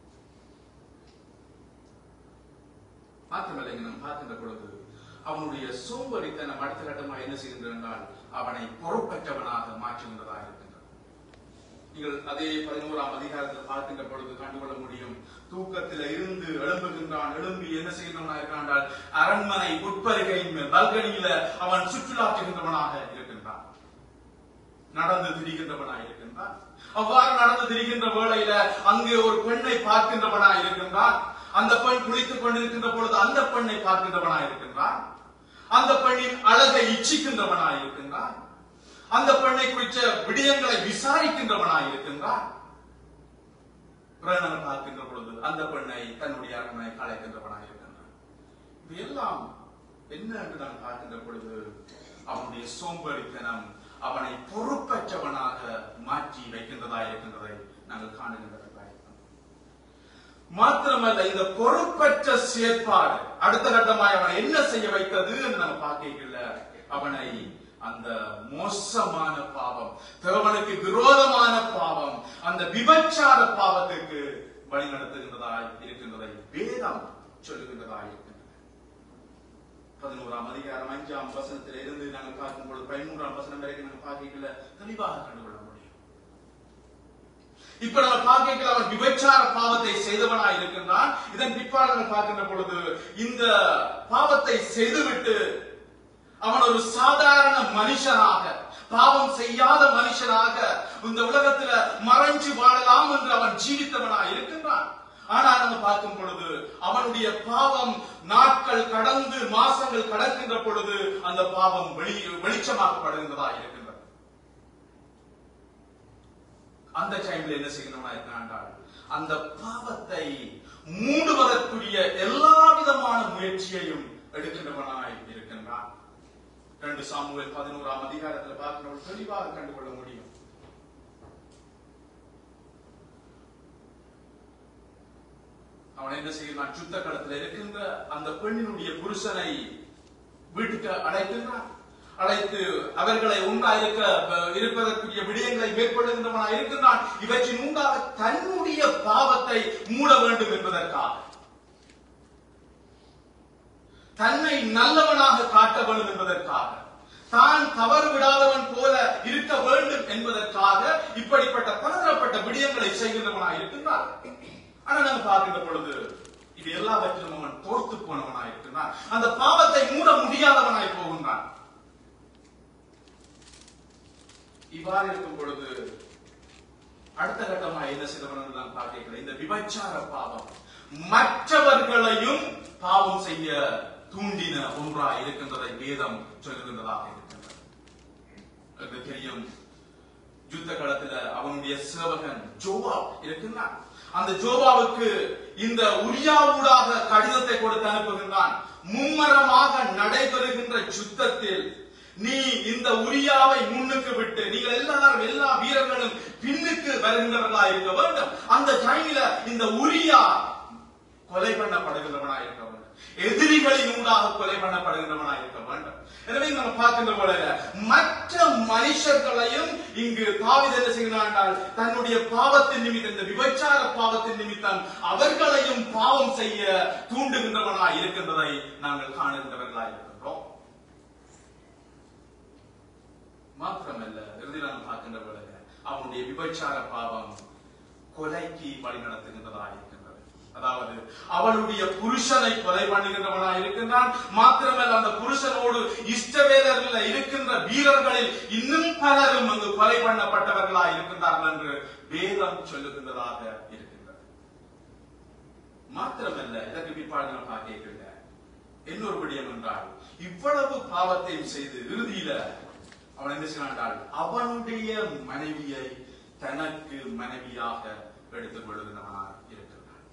மாற்றமில்லை, நாம் பார்க்கின்ற பொழுது அவனுடைய சோம்பேறித்தனம் அடுத்த கட்டமாக என்ன செய்கின்றது என்றால் அவனை பொறுப்பற்றவனாக மாற்றுகின்றதாக இருக்கின்றது. நீங்கள் அதே பதினோராம் அதிகாரத்தில் பார்க்கின்ற பொழுது கண்டுகொள்ள முடியும். தூக்கத்தில் இருந்து எழும்புகின்றான். எழும்பி என்ன செய்கின்றவனாக இருக்கிறான்? அரண்மனை உட்பருகையின் மேல் பல்கனியில அவன் சுற்றுலாற்றுகின்றவனாக இருக்கின்றான். நடந்து திரிகின்றவனாக இருக்கின்றான். அவ்வாறு நடந்து திரிகின்ற வேளையில அங்கே ஒரு பெண்ணை பார்க்கின்றவனாக இருக்கின்றான். அந்த பெண் குளித்துக் கொண்டிருக்கின்ற பொழுது அந்த பெண்ணை பார்க்கின்றவனாக இருக்கின்றான். அந்த பெண்ணின் அழகை இச்சிக்கின்றவனாக இருக்கின்றான். அந்த பெண்ணை குறித்த விடயங்களை விசாரிக்கின்றவனாய் இருக்கின்றான். பார்க்கின்ற பொழுது அந்த பெண்ணை தன்னுடைய அரண்மனை அழைக்கின்றவனாய் இருக்கின்றான். இவையெல்லாம் என்ன என்று நான் பார்க்கின்ற பொழுது அவனுடைய சோம்பேறித்தனம் அவனை பொறுப்பற்றவனாக மாற்றி வைக்கின்றதா இருக்கின்றதை நாங்கள் காணுகின்றவர்களாக. மாத்திரமல்ல, இந்த பொறுப்பற்ற செயற்பாடு அடுத்த கட்டமாய் அவனை என்ன செய்ய வைத்தது என்று நம்ம பார்க்கல. அவனை அந்த மோசமான பாவம், தேவனுக்கு விரோதமான பாவம், அந்த விபச்சார பாவத்திற்கு வழிநடத்துகின்றதாய் இருக்கின்றதை வேதம் சொல்லுகின்றதாய் இருக்கின்றது. பதினோராம் அதிகாரம் அஞ்சாம் வசனத்தில் இருந்து நாங்கள் பார்க்கும் பொழுது பதிமூன்றாம் வசனம் வரைக்கும் நாங்கள் பார்க்கல தெளிவாக கண்டுகொள்ள முடியும். இப்ப நம்ம பார்க்கல அவன் விபச்சார பாவத்தை செய்தவனாய் இருக்கின்றான். இதன் பிற்பாடு நாங்கள் பார்க்கின்ற பொழுது இந்த பாவத்தை செய்துவிட்டு அவன் ஒரு சாதாரண மனுஷனாக, பாவம் செய்யாத மனுஷனாக இந்த உலகத்துல மறைஞ்சு வாழலாம் என்று அவன் ஜீவித்தவனாக இருக்கின்றான். ஆனால் நம்ம பார்க்கும் பொழுது அவனுடைய பாவம் நாட்கள் கடந்து மாசங்கள் கடக்கின்ற பொழுது அந்த பாவம் வெளி வெளிச்சமாக்கப்படுகின்றதாக இருக்கின்றது. அந்த டைம்ல என்ன செய்யணும்னா இருக்காண்டால் அந்த பாவத்தை மூடுவதற்குரிய எல்லா விதமான முயற்சியையும் எடுக்கின்றவனாய் இருக்கின்றான். இரண்டு சாமுவேல் பதினோராம் அதிகாரத்தில் பார்க்கிற தெளிவாக கண்டுகொள்ள முடியும். அவன் என்ன செய்கிறான்? சுத்த களத்தில் இருக்கின்ற அந்த பெண்ணினுடைய புருஷனை வீட்டுக்கு அழைக்கின்றான். அழைத்து அவர்களை உண்டாயிருக்க இருப்பதற்குரிய விடயங்களை மேற்கொள்ளுகின்றவனாக இருக்கின்றான். இவற்றின் உண்டாக தன்னுடைய பாவத்தை மூட வேண்டும் என்பதற்காக, தன்னை நல்லவனாக காட்ட வேண்டும் என்பதற்காக, தான் தவறு விடாதவன் போல இருக்க வேண்டும் என்பதற்காக இப்படிப்பட்ட பலதரப்பட்ட விடயங்களை செய்கின்றவனாக இருக்கின்றான். ஆனா நாங்கள் பார்க்கின்ற பொழுது இது எல்லாவற்றிலும் அவன் தோர்த்து போனவனாக இருக்கின்றான். அந்த பாவத்தை மூட முடியாதவனாய் போகின்றான். இவ்வாறு இருக்கும் பொழுது அடுத்த கட்டமாக என்ன செய்தவன் நான் பார்க்கிறேன். இந்த விபச்சார பாவம் மற்றவர்களையும் பாவம் செய்ய தூண்டின ஒன்றாக இருக்கின்றதை வேதம் சொல்லுகின்றதாக இருக்கின்றது. தெரியும், யுத்த காலத்துல அவனுடைய சேவகன் ஜோவாப் இருக்கின்றான். அந்த ஜோவாவுக்கு இந்த உரியாவூடாக கடிதத்தை கொடுத்து அனுப்புகின்றான். மும்மரமாக நடைபெறுகின்ற யுத்தத்தில் நீ இந்த உரியாவை முன்னுக்கு விட்டு நீங்கள் எல்லாரும் எல்லா வீரர்களும் பின்னுக்கு வருகின்றவர்களா இருக்க வேண்டும். அந்த டைமில இந்த உரியா கொலை பண்ணப்படுகின்றவனா இருக்க வேண்டும். எதிரிகளின் ஊடாக கொலை பண்ணப்படுகின்றவனாய் இருக்க வேண்டும். எனவே நம்ம பார்க்கின்ற போல மற்ற மனுஷர்களையும் இங்கு தாவீது என்ன செய்கிறான், தன்னுடைய பாவத்தின் நிமித்தம், இந்த விபச்சார பாவத்தின் நிமித்தம் அவர்களையும் பாவம் செய்ய தூண்டுகின்றவனாய் இருக்கின்றதை நாங்கள் காணுகின்றவர்களாய் இருக்கின்றோம். மாத்திரமல்ல, இறுதியில் நாம் பார்க்கின்ற போல அவனுடைய விபச்சார பாவம் கொலைக்கு வழி நடத்துகின்றதாக இருக்கின்றது. அதாவது அவளுடைய புருஷனை கொலை பண்ணுகின்றவனாக இருக்கின்றான். மாத்திரமல்ல, அந்த புருஷனோடு இஷ்டவேதர்கள் இருக்கின்ற வீரர்களில் இன்னும் பலரும் அங்கு கொலை பண்ணப்பட்டவர்களாக இருக்கின்றார்கள் என்று வேதம் சொல்லுகின்றதாக இருக்கின்றது. மாத்திரமல்ல, இதற்கு பிற்பாடு நாம் பார்க்கின்ற இன்னொரு விடயம் என்றால், இவ்வளவு பாவத்தையும் செய்து இறுதியில அவன் என்ன செய்வான், அவனுடைய மனைவியை தனக்கு மனைவியாக எடுத்துக் கொள்ளுகின்றவனாக இருக்கிறான்.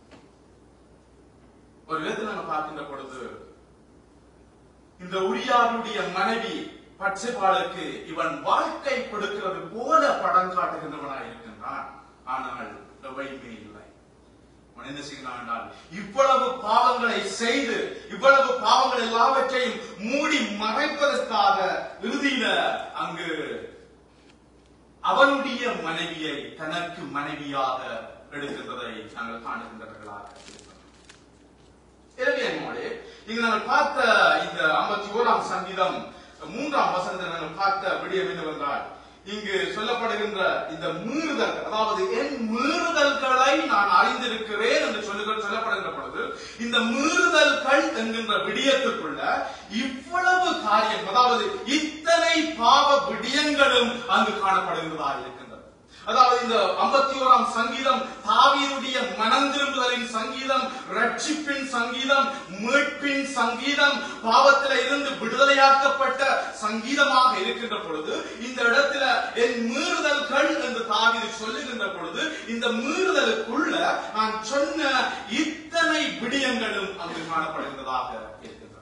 ஒரு விதத்தில் நம்ம பார்க்கின்ற பொழுது இந்த உரியாவுடைய மனைவி பட்சபாலுக்கு இவன் வாழ்க்கை கொடுக்கிறது போல படம் காட்டுகின்றவனாக இருக்கின்றான். ஆனால் எவையுமே இல்லை. அவன் என்ன செய்கிறான் என்றால், இவ்வளவு பாவங்களை செய்து இவ்வளவு பாவங்கள் எல்லாவற்றையும் மூடி மறைப்பதற்காக இறுதியில அங்கு அவனுடைய மனைவியை தனக்கு மனைவியாக எடுக்கின்றதை நாங்கள் காணுகின்றவர்களாக இருக்கிறோம். எனவே என்னோடு இங்கு நாங்கள் பார்த்த இந்த ஐம்பத்தி ஓராம் சங்கீதம் மூன்றாம் வசனத்தில் நாங்கள் பார்த்த விடயம் என்னவென்றால், இங்கு சொல்லப்படுகின்ற இந்த மீறுதல், அதாவது என் மீறுதல்களை நான் அறிந்திருக்கிறேன் என்று சொல்லுகிற சொல்லப்படுகின்ற பொழுது, இந்த மீறுதல்கள் என்கின்ற விடயத்துக்குள்ள இவ்வளவு காரியம், அதாவது இத்தனை பாவ விடயங்களும் அங்கு காணப்படுகிறதா இருக்கின்றது. அதாவது இந்த ஐம்பத்தி ஓராம் சங்கீதம் தாவீதுடைய மனம் திரும்புதலின் சங்கீதம், ரட்சிப்பின் சங்கீதம், மீட்பின் சங்கீதம், பாவத்தில இருந்து விடுதலையாக்கப்பட்ட சங்கீதமாக இருக்கின்ற பொழுது, இந்த இடத்துல என் மீறுதல்கள் என்று தாவீது சொல்லுகின்ற பொழுது, இந்த மீறுதலுக்குள்ள நான் சொன்ன இத்தனை விடயங்களும் அங்கு காணப்படுகிறதாக இருக்கின்றன.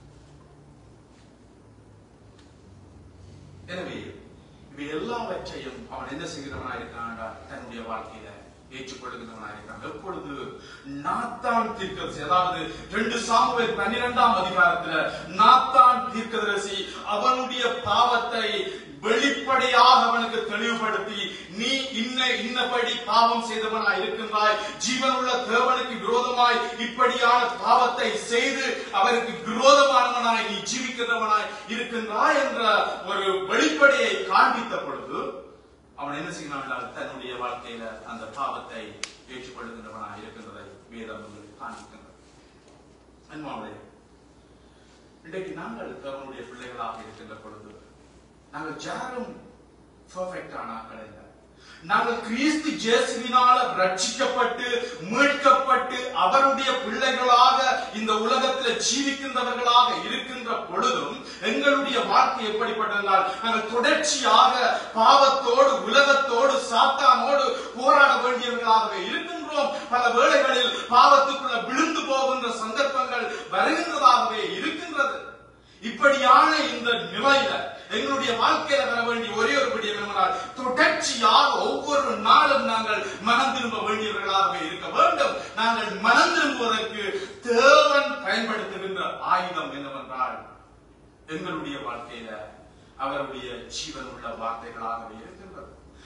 எனவே இவை எல்லாவற்றையும் அவன் என்ன செய்கிறவனாக இருக்கிறான், தன்னுடைய வாழ்க்கையில ஏற்றுக்கொள்ளுகின்றவனாக இருக்கிறான். எப்பொழுது நாத்தான் தீர்க்கதரிசி, அதாவது இரண்டு சாமுவேல் பன்னிரெண்டாம் அதிகாரத்துல நாத்தான் தீர்க்கதரிசி அவனுடைய பாவத்தை வெளிப்படையாக அவனுக்கு தெளிவுபடுத்தி, நீ இன்ன இன்னபடி பாவம் செய்தவனாய் இருக்கின்றாய், ஜீவனுள்ள தேவனுக்கு விரோதமாய் இப்படியான பாவத்தை செய்து அவருக்கு விரோதமானவனாய் நீ ஜீவிக்கின்றவனாய் இருக்கின்றாய் என்ற ஒரு வெளிப்படையை காண்பித்த பொழுது அவன் என்ன செய்யணும், தன்னுடைய வாழ்க்கையில அந்த பாவத்தை ஏற்றுக்கொள்ளுகின்றவனாய் இருக்கின்றதை வேதம் காண்பிக்கின்றது. அன்பானவர்களே, இன்றைக்கு நாங்கள் தேவனுடைய பிள்ளைகளாக இருக்கின்ற பொழுது நாங்கள் யாரும் பெர்ஃபெக்டான ஆட்கள் இல்லை. நாங்கள் கிறிஸ்து இயேசுவினால ரட்சிக்கப்பட்டு மீட்கப்பட்டு அவருடைய பிள்ளைகளாக இந்த உலகத்தில் ஜீவிக்கின்றவர்களாக இருக்கின்ற பொழுதும் எங்களுடைய வாழ்க்கை எப்படிப்பட்டதால் நாங்கள் தொடர்ச்சியாக பாவத்தோடு உலகத்தோடு சாத்தானோடு போராட வேண்டியவர்களாகவே இருக்கின்றோம். பல வேளைகளில் பாவத்துக்குள்ள விழுந்து போகின்ற சந்தர்ப்பங்கள் வருகின்றதாகவே இருக்கின்றது. இப்படியான இந்த நிலையில எங்களுடைய வாழ்க்கையில வர வேண்டிய ஒரே ஒரு விடயம் என்னவென்றால், தொடர்ச்சியாக ஒவ்வொரு நாளும் நாங்கள் மனம் திரும்ப வேண்டியவர்களாகவே இருக்க வேண்டும். நாங்கள் மனம் திரும்புவதற்கு தேவன் பயன்படுத்துகின்ற ஆயுதம் என்னவென்றால், எங்களுடைய வாழ்க்கையில அவருடைய ஜீவன் உள்ள வார்த்தைகளாகவே இருக்கின்றது.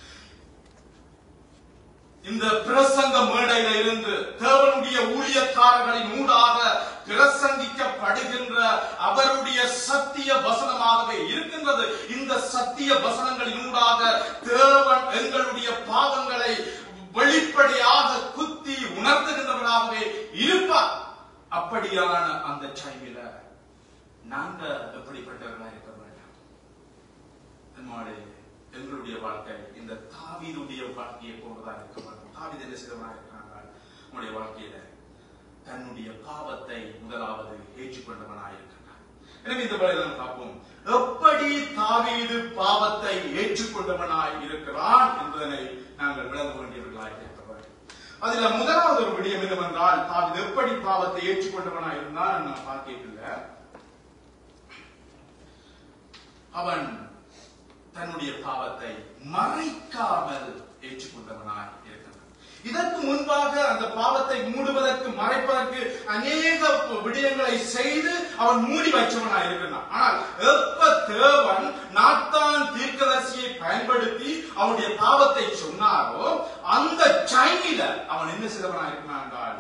இந்த பிரசங்க மேடையில இருந்து தேவனுடைய ஊழியக்காரர்களின் ஊடாக பிரசங்கிக்கப்படுகின்ற அவருடைய சத்திய வசனமாகவே இருக்கின்றது. இந்த சத்திய வசனங்களின் ஊடாக தேவன் எங்களுடைய பாவங்களை வெளிப்படையாக குத்தி உணர்த்துகின்றவராகவே இருப்பார். அப்படியான அந்த டைமில நாங்க எப்படிப்பட்டவர்களாக இருக்க வேண்டாம். என்னுடைய எங்களுடைய வாழ்க்கை இந்த தாவீதுடைய வாழ்க்கையை போன்றதாக இருக்க வேண்டும். தாவீது என்ன செய்தவனாக இருக்கிறார்கள், உங்களுடைய வாழ்க்கையில தன்னுடைய பாவத்தை முதலாவது ஏற்றுக்கொண்டவனாக இருக்கின்றார். எனவே இந்த வேளையில நாம் பார்ப்போம், எப்படி தாவீது பாவத்தை ஏற்றுக்கொண்டவனாய் இருக்கிறான் என்பதனை நாங்கள் விளங்க வேண்டியவர்களாக இருக்க வேண்டும். அதுல முதலாவது ஒரு விடயம் என்னவென்றால், தாவீது எப்படி பாவத்தை ஏற்றுக்கொண்டவனாய் இருந்தான் நான் பார்க்கல. அவன் தன்னுடைய பாவத்தை மறைக்காமல் ஏற்றுக்கொண்டவனாய் இருக்கிறான். இதற்கு முன்பாக அந்த பாவத்தை மூடுவதற்கு மறைப்பதற்கு அநேக விடயங்களை செய்து அவன் மூடி வைச்சவனா இருக்கிறான். ஆனால் எப்ப தேவன் நாத்தான் தீர்க்கதரிசியை பயன்படுத்தி அவனுடைய பாவத்தை சொன்னாரோ அந்த டைமில அவன் என்ன செய்தவனா இருக்கிறான் என்றால்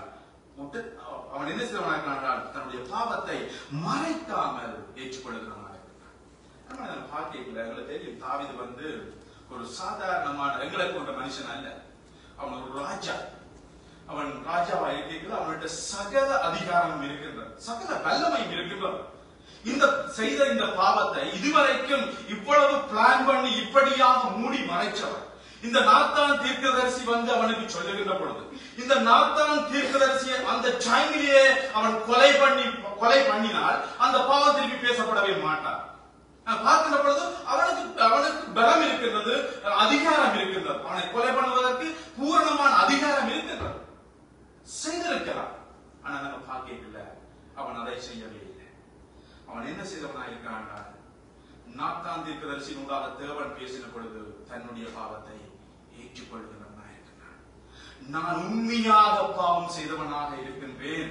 அவன் என்ன செய்தவனா இருக்கிறான் என்றால் தன்னுடைய பாவத்தை மறைக்காமல் ஏற்றுக்கொள்கிறவனா இருக்கிறான். பார்க்கல எங்களுக்கு தெரியும், தாவீது வந்து ஒரு சாதாரணமான எங்களை போன்ற மனுஷன் அல்ல. அவன் ஒரு ராஜா. அவன் ராஜாவா இருக்கிறது. அவன்கிட்ட சகல அதிகாரமும் இருக்கின்றது, சகல வல்லமையும் இருக்கின்றது. இந்த செய்த இந்த பாவத்தை இதுவரைக்கும் இவ்வளவு பிளான் பண்ணி இப்படியாக மூடி மறைச்சவன் இந்த நாத்தான் தீர்க்கதரிசி வந்து அவனுக்கு சொல்லுகின்ற பொழுது, இந்த நாத்தான் தீர்க்கதரிசியை அந்த டைமிலேயே அவன் கொலை பண்ணி கொலை பண்ணினால் அந்த பாவம் திருப்பி பேசப்படவே மாட்டான். பார்க்கின்ற பொழுது அவனுக்கு அவனுக்கு பலம் இருக்கின்றது, அதிகாரம் இருக்கின்றது. அவனை கொலை பண்ணுவதற்கு பூரணமான அதிகாரம் இருக்கின்றது, செய்திருக்கிறான். ஆனா நம்ம பார்க்கல, அவன் அதை செய்யவே இல்லை. அவன் என்ன செய்தவனா இருக்கான்? நாத்தான் தீர்க்கதரிசியினூடாக தேவன் பேசின பொழுது தன்னுடைய பாவத்தை ஏற்றுக்கொள்கிறவனா இருக்கிறான். நான் உண்மையாக பாவம் செய்தவனாக இருக்கின்றேன்.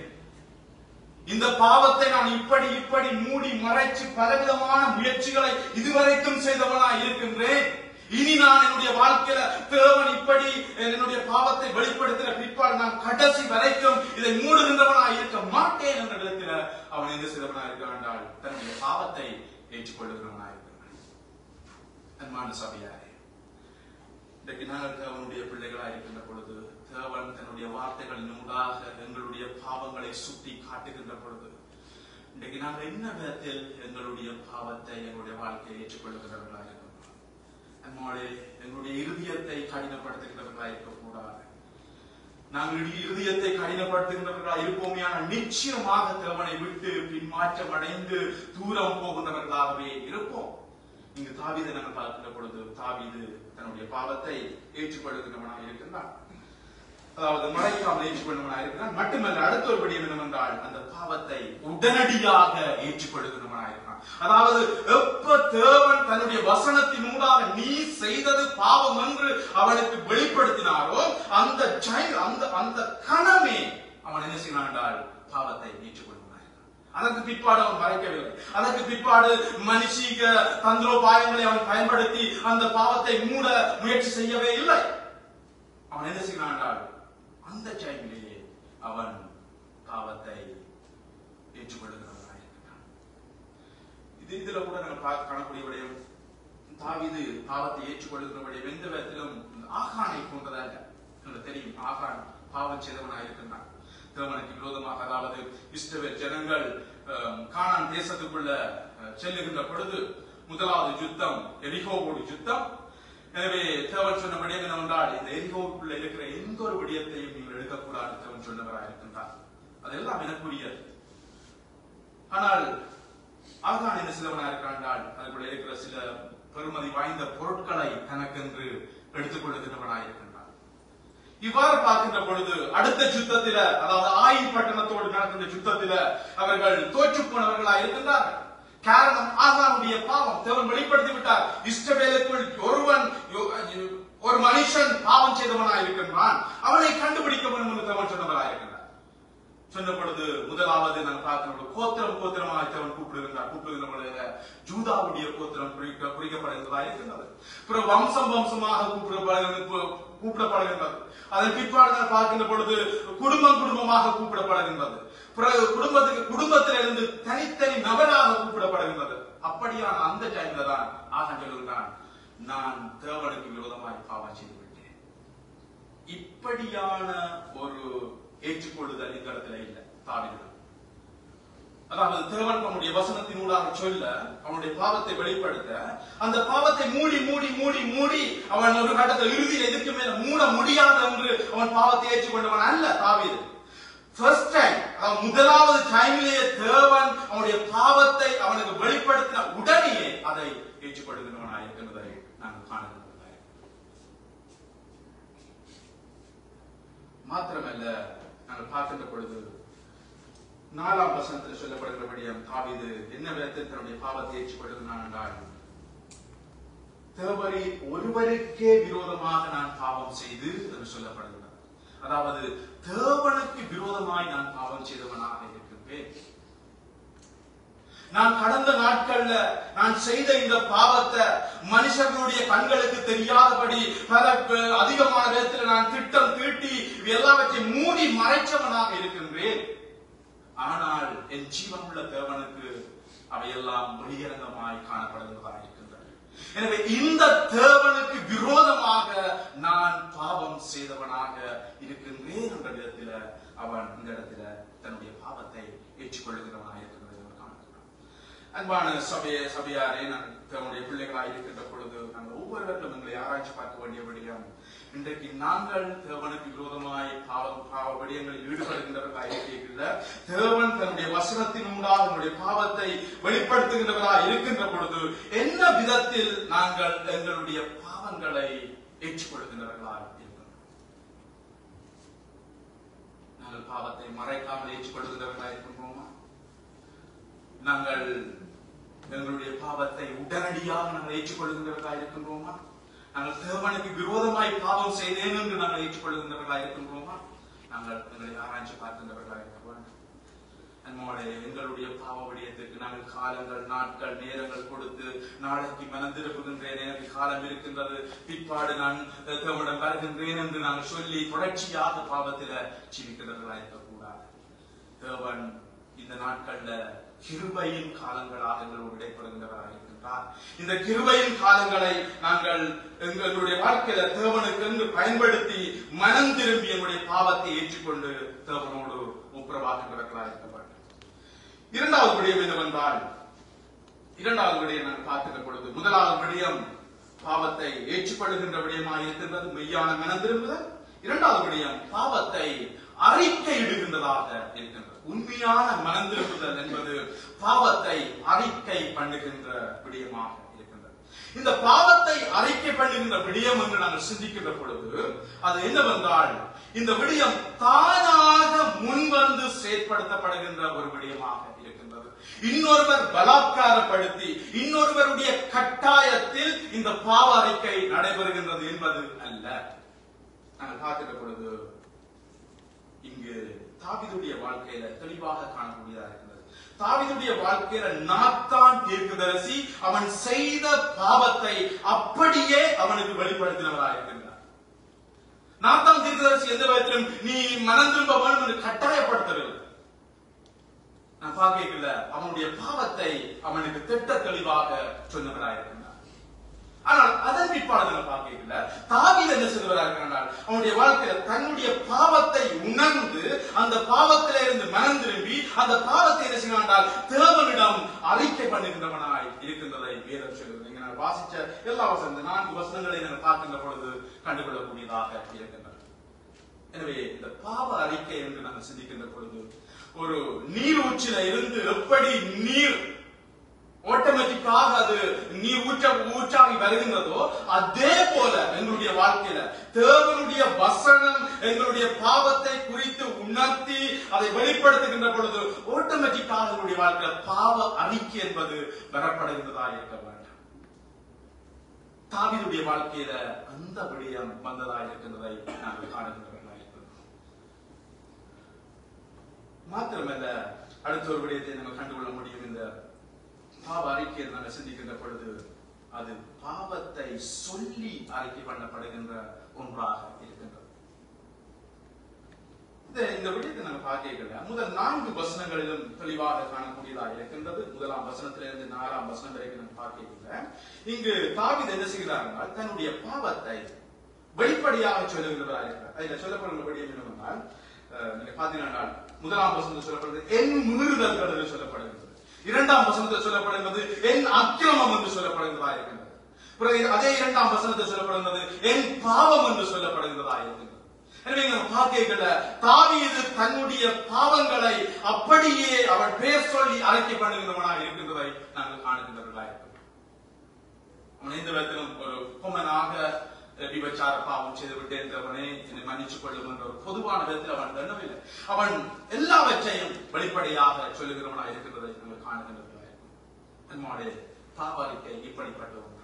இந்த பாவத்தை நான் இப்படி இப்படி மூடி மறைச்சு பலவிதமான முயற்சிகளை இதுவரைக்கும் செய்தவனா இருக்கின்றேன். இனி நான் என்னுடைய வாழ்க்கையில தேவன் இப்படி என்னுடைய பாவத்தை வெளிப்படுத்தின பிற்பாடு நான் கடைசி வரைக்கும் இதை மூடுகின்றவனா இருக்க மாட்டேன் என்ற இடத்துல அவன் என்ன செய்தவனா இருக்கான் என்றால் தன்னுடைய பாவத்தை ஏற்றுக்கொள்ளுகிறவனா இருக்கிறான். அன்பான சபையாரே, இன்றைக்கு நாங்கள் தேவனுடைய பிள்ளைகளா இருக்கின்ற பொழுது தேவன் தன்னுடைய வார்த்தைகளின் ஊடாக எங்களுடைய பாவங்களை சுட்டி காட்டுகின்ற பொழுது இன்றைக்கு நாங்கள் என்ன விதத்தில் எங்களுடைய பாவத்தை எங்களுடைய வாழ்க்கையை ஏற்றுக்கொள்ளுகிறவர்களா இருக்கிறோம்? நம்மளே எங்களுடைய இருதயத்தை கடினப்படுத்துகிறவர்களா இருக்கக்கூடாது. நாங்கள் இருதயத்தை கடினப்படுத்துகின்றவர்களா இருப்போமே, ஆனால் நிச்சயமாக தேவனை விட்டு பின்மாற்றம் அடைந்து தூரம் போகின்றவர்களாகவே இருப்போம். இங்கு தாவீதை நாங்கள் பார்க்கின்ற பொழுது தாவீது தன்னுடைய பாவத்தை ஏற்றுக்கொள்ளுகிறவனாக இருக்கின்றான். அதாவது மறைக்காமல் ஏற்றுக்கொள்ளுவனாக இருக்கிறான். மட்டுமல்ல, அடுத்த ஒரு விடயம் என்னவென்றால் அந்த பாவத்தை உடனடியாக ஏற்றுக்கொள்ளுகிறவனாக இருக்கிறான். அதாவது எப்ப தேவன் தன்னுடைய வசனத்தின் ஊடாக நீ செய்தது பாவம் என்று அவனுக்கு வெளிப்படுத்தினாரோ அந்த அந்த அந்த கணமே அவன் என்ன செய்வான் என்றால் பாவத்தை ஏற்றுக்கொள்ளுவனாக இருக்கிறான். அதற்கு பிற்பாடு அவன் மறைக்கவில்லை. அதற்கு பிற்பாடு மனுஷீக தந்திரோபாயங்களை அவன் பயன்படுத்தி அந்த பாவத்தை மூட முயற்சி செய்யவே இல்லை. அவன் என்ன செய்வான் என்றால் அந்த டைமிலேயே அவன் பாவத்தை ஏற்றுக்கொள்ளுகிறவனாக இருக்கிறான். இது இதுல கூட நாங்கள் காணக்கூடிய விடயம், தாவீது பாவத்தை ஏற்றுக்கொள்ளுகிற விடயம் எந்த விதத்திலும் ஆகானை போன்றதாக எனக்கு தெரியும். ஆகான் பாவம் செய்தவனாக இருக்கின்றான். தேவனுக்கு விரோதமாக, அதாவது இஸ்ரவேல் ஜனங்கள் கானான் தேசத்துக்குள்ள செல்லுகின்ற பொழுது முதலாவது யுத்தம் எரிகோவோடு யுத்தம். எனவே தேவன் சொன்ன விடயம் என்னவென்றால் இந்த எரிகோவுக்குள்ள இருக்கிற எந்த ஒரு விடயத்தையும் நீங்கள் எடுக்கக்கூடாது தேவன் சொன்னவராக இருக்கின்றார். அதெல்லாம் எனக்குரியது. ஆனால் ஆகான் என்ன சிலவனாக இருக்கிறான், அதுக்குள்ள இருக்கிற சில பெருமதி வாய்ந்த பொருட்களை தனக்கென்று எடுத்துக் கொள்ளுகின்றவனாக இருக்கின்றான். இவ்வாறு பார்க்கின்ற பொழுது அடுத்த யுத்தத்தில, அதாவது ஆயி பட்டணத்தோடு நடக்கின்ற யுத்தத்தில அவர்கள் தோற்று போனவர்களாக இருக்கின்றார்கள். காரணம் ஆகானுடைய பாவம். தேவன் வெளிப்படுத்தி விட்டார், இஸ்ரவேலுக்குள் ஒருவன் ஒரு மனுஷன் பாவம் செய்தவனாக இருக்கின்றான், அவனை கண்டுபிடிக்க வேண்டும் என்று தேவன் சொன்னவராக இருக்கின்றார். சொன்ன பொழுது முதலாவது நான் பார்க்கின்ற கோத்திரம் கோத்திரமாக தேவன் கூப்பிடுகின்றார். கூப்பிடுகின்ற பொழுது ஜூதாவுடைய கோத்திரம் குறிக்கப்படுகின்றதாக இருக்கின்றது. பிறகு வம்சம் வம்சமாக கூப்பிடப்படுகிறது கூப்பிடப்படுகின்றது. அதன் பிற்பாடு நான் பார்க்கின்ற பொழுது குடும்பம் குடும்பமாக கூப்பிடப்படுகின்றது. பிறகு குடும்பத்துக்கு குடும்பத்திலிருந்து தனித்தனி நபராக கூப்பிடப்படுகின்றது. அப்படியான அந்த டைம்ல தான் ஆகான் சொல்லுகிறான், நான் தேவனுக்கு விரோதமாய் பாவம் செய்து விட்டேன். இப்படியான ஒரு ஏற்றுக்கொள்ளுதல் இந்த இடத்துல இல்லை தாவீது. அதாவது தேவன் அவனுடைய வசனத்தின் ஊடாக சொல்ல, அவனுடைய பாவத்தை வெளிப்படுத்த, அந்த பாவத்தை மூடி மூடி மூடி மூடி அவன் ஒரு கட்டத்தில் இறுதியில் எதுக்கு மேல மூட முடியாது என்று அவன் பாவத்தை ஏற்றுக்கொண்டவன் அல்ல தாவீது. ஃபர்ஸ்ட் டைம், முதலாவது டைமிலேயே தேவன் அவனுடைய பாவத்தை அவனுக்கு வெளிப்படுத்தின உடனேயே அதை ஏற்றுக்கொள்கிறவனாக இருக்கின்றதை நாங்கள் காணுகிறோம். மாத்திரமல்ல, நாங்கள் பார்க்கின்ற பொழுது நாலாம் வசனத்தில் சொல்லப்படுகிறபடியும் தாவீது என்ன விதத்தில் தன்னுடைய பாவத்தை ஏற்றுக்கொள்கிறான் என்றால், தேவரே ஒருவருக்கே விரோதமாக நான் பாவம் செய்து என்று சொல்லப்படுகிறது. அதாவது தேவனுக்கு விரோதமாய் நான் பாவம் செய்தவனாக இருக்கின்றேன். நான் கடந்த நாட்கள்ல நான் செய்த இந்த பாவத்தை மனுஷர்களுடைய கண்களுக்கு தெரியாதபடி பல அதிகமான விதத்தில் நான் திட்டம் தீட்டி எல்லாவற்றையும் மூடி மறைச்சவனாக இருக்கின்றேன். ஆனால் என் ஜீவனுள்ள தேவனுக்கு அவையெல்லாம் வெளியரங்கமாய் காணப்படுவதாக இருக்கின்றன. எனவே இந்த தேவனுக்கு விரோதமாக நான் பாவம் செய்தவனாக இருக்கின்றேன் என்ற விதத்தில் அவன் இந்த இடத்துல தன்னுடைய பாவத்தை ஏற்றுக்கொள்ளுகிறவனாக இருக்கிறது. அன்பான சபைய சபையாரே, நாங்கள் தன்னுடைய பிள்ளைகளாக இருக்கின்ற பொழுது நாங்கள் ஒவ்வொருவரும் எங்களை ஆராய்ச்சி பார்க்க வேண்டியபடியாம் இன்றைக்கு நாங்கள் தேவனுக்கு விரோதமாய் பாவம் பாவ விடயங்களில் ஈடுபடுகின்றவர்களாக இருக்கின்ற தேவன் தன்னுடைய வசனத்தின் உண்டாக நம்முடைய பாவத்தை வெளிப்படுத்துகின்றவர்களாக இருக்கின்ற பொழுது என்ன விதத்தில் நாங்கள் எங்களுடைய பாவங்களை ஏற்றுக்கொள்கின்றவர்களாக இருக்கின்றோம்? நாங்கள் பாவத்தை மறைக்காமல் ஏற்றுக்கொள்கின்றவர்களாக இருக்கின்றோமா? நாங்கள் எங்களுடைய பாவத்தை உடனடியாக நாங்கள் ஏற்றுக்கொள்கின்றவர்களாக இருக்கின்றோமா? நாங்கள் தேவனுக்கு விரோதமாய் பாவம் செய்தேன் என்று நாங்கள் ஏற்றுக்கொள்கின்றவர்களாக இருக்கின்றோமா? நாங்கள் எங்களை ஆராய்ச்சி பார்க்கின்றவர்களாக இருக்க வேண்டும். நம்முடைய எங்களுடைய பாவ விடயத்திற்கு நாங்கள் காலங்கள் நாட்கள் நேரங்கள் கொடுத்து நாளைக்கு மனம் திருப்புகின்றேன், எனக்கு காலம் இருக்கின்றது, பிற்பாடு நான் தேவனிடம் வருகின்றேன் என்று நாங்கள் சொல்லி தொடர்ச்சியாக பாவத்தில் ஜீவிக்கின்றவர்களாக இருக்கக்கூடாது. தேவன் இந்த நாட்கள்ல கிருபையின் காலங்களாக எங்களோடு இடைப்படுகின்றவராக இருக்கின்றார். இந்த கிருபையின் காலங்களை நாங்கள் எங்களுடைய வாழ்க்கையில தேவனுக்கு என்று பயன்படுத்தி மனம் திரும்பி எங்களுடைய பாவத்தை ஏற்றுக்கொண்டு தேவனோடு ஒப்புரவாகின்றவர்களாக இருக்க வேண்டும். இரண்டாவது விடயம் என்னவென்றால், இரண்டாவது விடயம் நாங்கள் பார்க்கின்ற பொழுது முதலாவது விடயம் பாவத்தை ஏற்றுக்கொள்ளுகின்ற விடயமாக இருக்கின்றது, மெய்யான மனம் திரும்புதல். இரண்டாவது விடயம் பாவத்தை அறிக்கையிடுகின்றதாக இருக்கின்றது. உண்மையான மனம் திரும்புதல் என்பது பாவத்தை அறிக்கை பண்ணுகின்ற விடயமாக இருக்கின்றது. இந்த பாவத்தை அறிக்கை பண்ணுகின்ற விடயம் என்று நாங்கள் சிந்திக்கின்ற பொழுது அது என்னவென்றால், இந்த விடயம் தானாக முன்வந்து செயற்படுத்தப்படுகின்ற ஒரு விடயமாக இருக்கின்றது. இன்னொருவர் பலாத்காரப்படுத்தி இன்னொருவருடைய கட்டாயத்தில் இந்த பாவ அறிக்கை நடைபெறுகின்றது என்பது அல்ல. நாங்கள் பார்க்கின்ற பொழுது இங்கு தாவீதுடைய வாழ்க்கையில தெளிவாக காணக்கூடியதாக இருக்கிறது. தாவீதுடைய வாழ்க்கையில நாத்தான் தீர்க்கதரிசி அவன் செய்த பாவத்தை அப்படியே அவனுக்கு வெளிப்படுத்தினவராக இருக்கின்றார். நாத்தான் தீர்க்கதரிசி எந்த விதத்திலும் நீ மனம் திரும்ப வேண்டும் என்று கட்டாயப்படுத்தவில்லை. நான் பார்க்கல, அவனுடைய பாவத்தை அவனுக்கு திட்ட தெளிவாக சொன்னவராக இருக்கின்றார். ஆனால் அதன் பிற்பாடு பார்க்கல, தாவீது என்ன செய்தவராக இருக்கிறார்? அவனுடைய வாழ்க்கையில தன்னுடைய பாவத்தை உணர்ந்து அந்த பாவத்தில இருந்து மனம் திரும்பி அந்த பாவத்தை என்ன செய்கிறான்? தேவனிடம் அறிக்கை பண்ணுகின்றவனாய் இருக்கின்றதை வேதம் சொல்கிறது. இங்க நான் வாசிச்ச எல்லா வசனம் நான்கு வசனங்களை நாங்கள் பார்க்கின்ற பொழுது கண்டுகொள்ளக்கூடியதாக இருக்கின்றன. எனவே இந்த பாவ அறிக்கை என்று நாங்கள் சிந்திக்கின்ற பொழுது ஒரு நீர் ஊற்றில இருந்து எப்படி நீர் ஆட்டோமேட்டிக்காக அது நீர் ஊற்ற ஊற்றாகி வருகின்றதோ அதே போல எங்களுடைய வாழ்க்கையில தேவனுடைய வசனம் எங்களுடைய பாவத்தை குறித்து உணர்த்தி அதை வெளிப்படுத்துகின்ற பொழுது ஆட்டோமேட்டிக்காக எங்களுடைய வாழ்க்கையில பாவ அறிக்கை என்பது வரப்படுகின்றதா இருக்க வேண்டும். தாவீதுடைய வாழ்க்கையில அந்த விடயம் வந்ததா இருக்கின்றதை நாங்கள் காணுகின்றவர்களாக இருக்கிறோம். மாத்திரமல்ல, அடுத்த ஒரு விடயத்தை நாங்கள் கண்டுகொள்ள முடியும். இந்த பாவ அறிக்கையை நாங்கள் சிந்திக்கின்ற பொழுது அது பாவத்தை சொல்லி அறிக்கை பண்ணப்படுகின்ற ஒன்றாக இருக்கின்றது. இந்த விடயத்தை நாங்கள் பார்க்க முதல் நான்கு வசனங்களிலும் தெளிவாக காணக்கூடியதாக இருக்கின்றது. முதலாம் வசனத்திலிருந்து நாலாம் வசனம் வரைக்கும் நாங்கள் பார்க்க இங்கு தாவீது என்ன செய்கிறார்கள்? தன்னுடைய பாவத்தை வெளிப்படையாக சொல்லுகின்றவராக இருக்கிறார். அதில் சொல்லப்படுகிற விடயம் என்னவென்றால், நீங்க பார்த்தீங்கன்னா முதலாம் வசனத்தில் சொல்லப்படுகிறது என் மீறுதல்கள் என்று சொல்லப்படுகிறது. இரண்டாம் வசனத்தில் சொல்லப்படுகிறது என் அக்கிரமம் என்று சொல்லப்படுகிறதா இருக்கின்றது. பிறகு அதே இரண்டாம் வசனத்தில் சொல்லப்படுகிறது என் பாவம் என்று சொல்லப்படுகிறதா இருக்கின்றது. எனவே நம்ம பார்க்கல, தாவீது தன்னுடைய பாவங்களை அப்படியே அவன் பேர் சொல்லி அறிக்கை பண்ணுகின்றவனாக இருக்கின்றதை நாங்கள் காணுகின்றவர்களாக இருக்கிறோம். அவன் எந்த விதத்திலும் ஒரு பொம்மனாக விபச்சார பாவம் செய்து விட்டேன், அவனே என்னை மன்னிச்சுக் கொள்ளும் என்ற ஒரு பொதுவான விதத்தில் அவன் எண்ணவில்லை. அவன் எல்லாவற்றையும் வெளிப்படையாக சொல்லுகிறவனாக இருக்கின்றதை நாங்கள் காணுகின்றவர்களாக இருக்கிறோம். நம்முடைய பாவ அறிக்கை இப்படிப்பட்ட ஒன்று.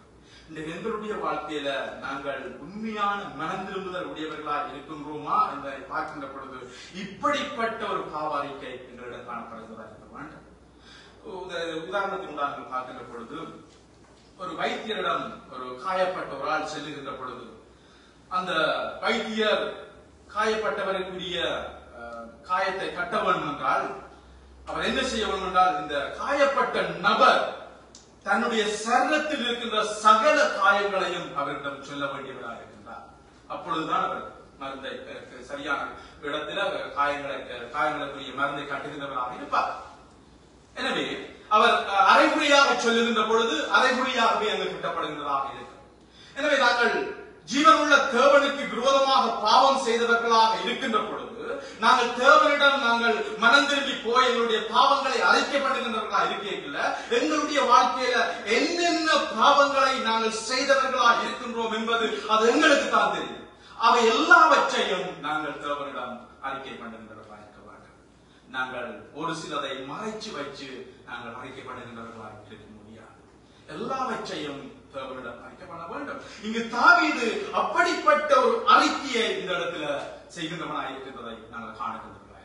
இன்றைக்கு எங்களுடைய வாழ்க்கையில நாங்கள் உண்மையான மனம் திரும்புதல் உடையவர்களா இருக்கின்றோமா என்பதை பார்க்கின்ற பொழுது இப்படிப்பட்ட ஒரு பாவாரிக்கை எங்களிடம் காணப்படுகிறதா இருக்க வேண்டும். உதாரணத்தின் நாங்கள் பார்க்கின்ற பொழுது ஒரு வைத்தியரிடம் ஒரு காயப்பட்ட ஒரு ஆள் செல்லுகின்ற பொழுது அந்த வைத்தியர் காயப்பட்டவருக்குரிய காயத்தை கட்ட வேண்டும் என்றால் அவர் என்ன செய்ய வேண்டும் என்றால் இந்த காயப்பட்ட நபர் தன்னுடைய சரீரத்தில் இருக்கின்ற சகல காயங்களையும் அவரிடம் சொல்ல வேண்டியவராக இருக்கின்றார். அப்பொழுதுதான் அவர் மருந்தை சரியான இடத்துல காயங்களை காயங்களுக்குரிய மருந்தை கட்டுகின்றவராக இருப்பார். எனவே அவர் அரைகுறையாக சொல்லுகின்ற பொழுது அரைகுறையாகவே அங்கு கிட்டப்படுகின்றதாக இருக்கும். எனவே நாங்கள் ஜீவனுள்ள தேவனுக்கு விரோதமாக பாவம் செய்தவர்களாக இருக்கின்ற பொழுது நாங்கள் தேவனிடம் நாங்கள் மனம் திரும்பி போய் எங்களுடைய பாவங்களை அழைக்கப்படுகின்றவர்களாக இருக்கையில் எங்களுடைய வாழ்க்கையில என்னென்ன பாவங்களை நாங்கள் செய்தவர்களாக இருக்கின்றோம் என்பது அது எங்களுக்கு தான் தெரியும். அவை எல்லாவற்றையும் நாங்கள் தேவனிடம் அறிக்கை பண்ணுகின்றவர்களாக இருக்க வேண்டும். நாங்கள் ஒரு சிலதை மறைச்சு வச்சு நாங்கள் அறிக்கை பண்ணுகின்றவர்களாக இருக்க முடியாது. எல்லாவற்றையும் தேவனிடம் அறிக்கை பண்ண வேண்டும். இங்கு தாவீது அப்படிப்பட்ட ஒரு அறிக்கையை இந்த இடத்துல செய்கின்றவனாக இருக்கின்றதை நாங்கள் காணுகின்றவர்களாக.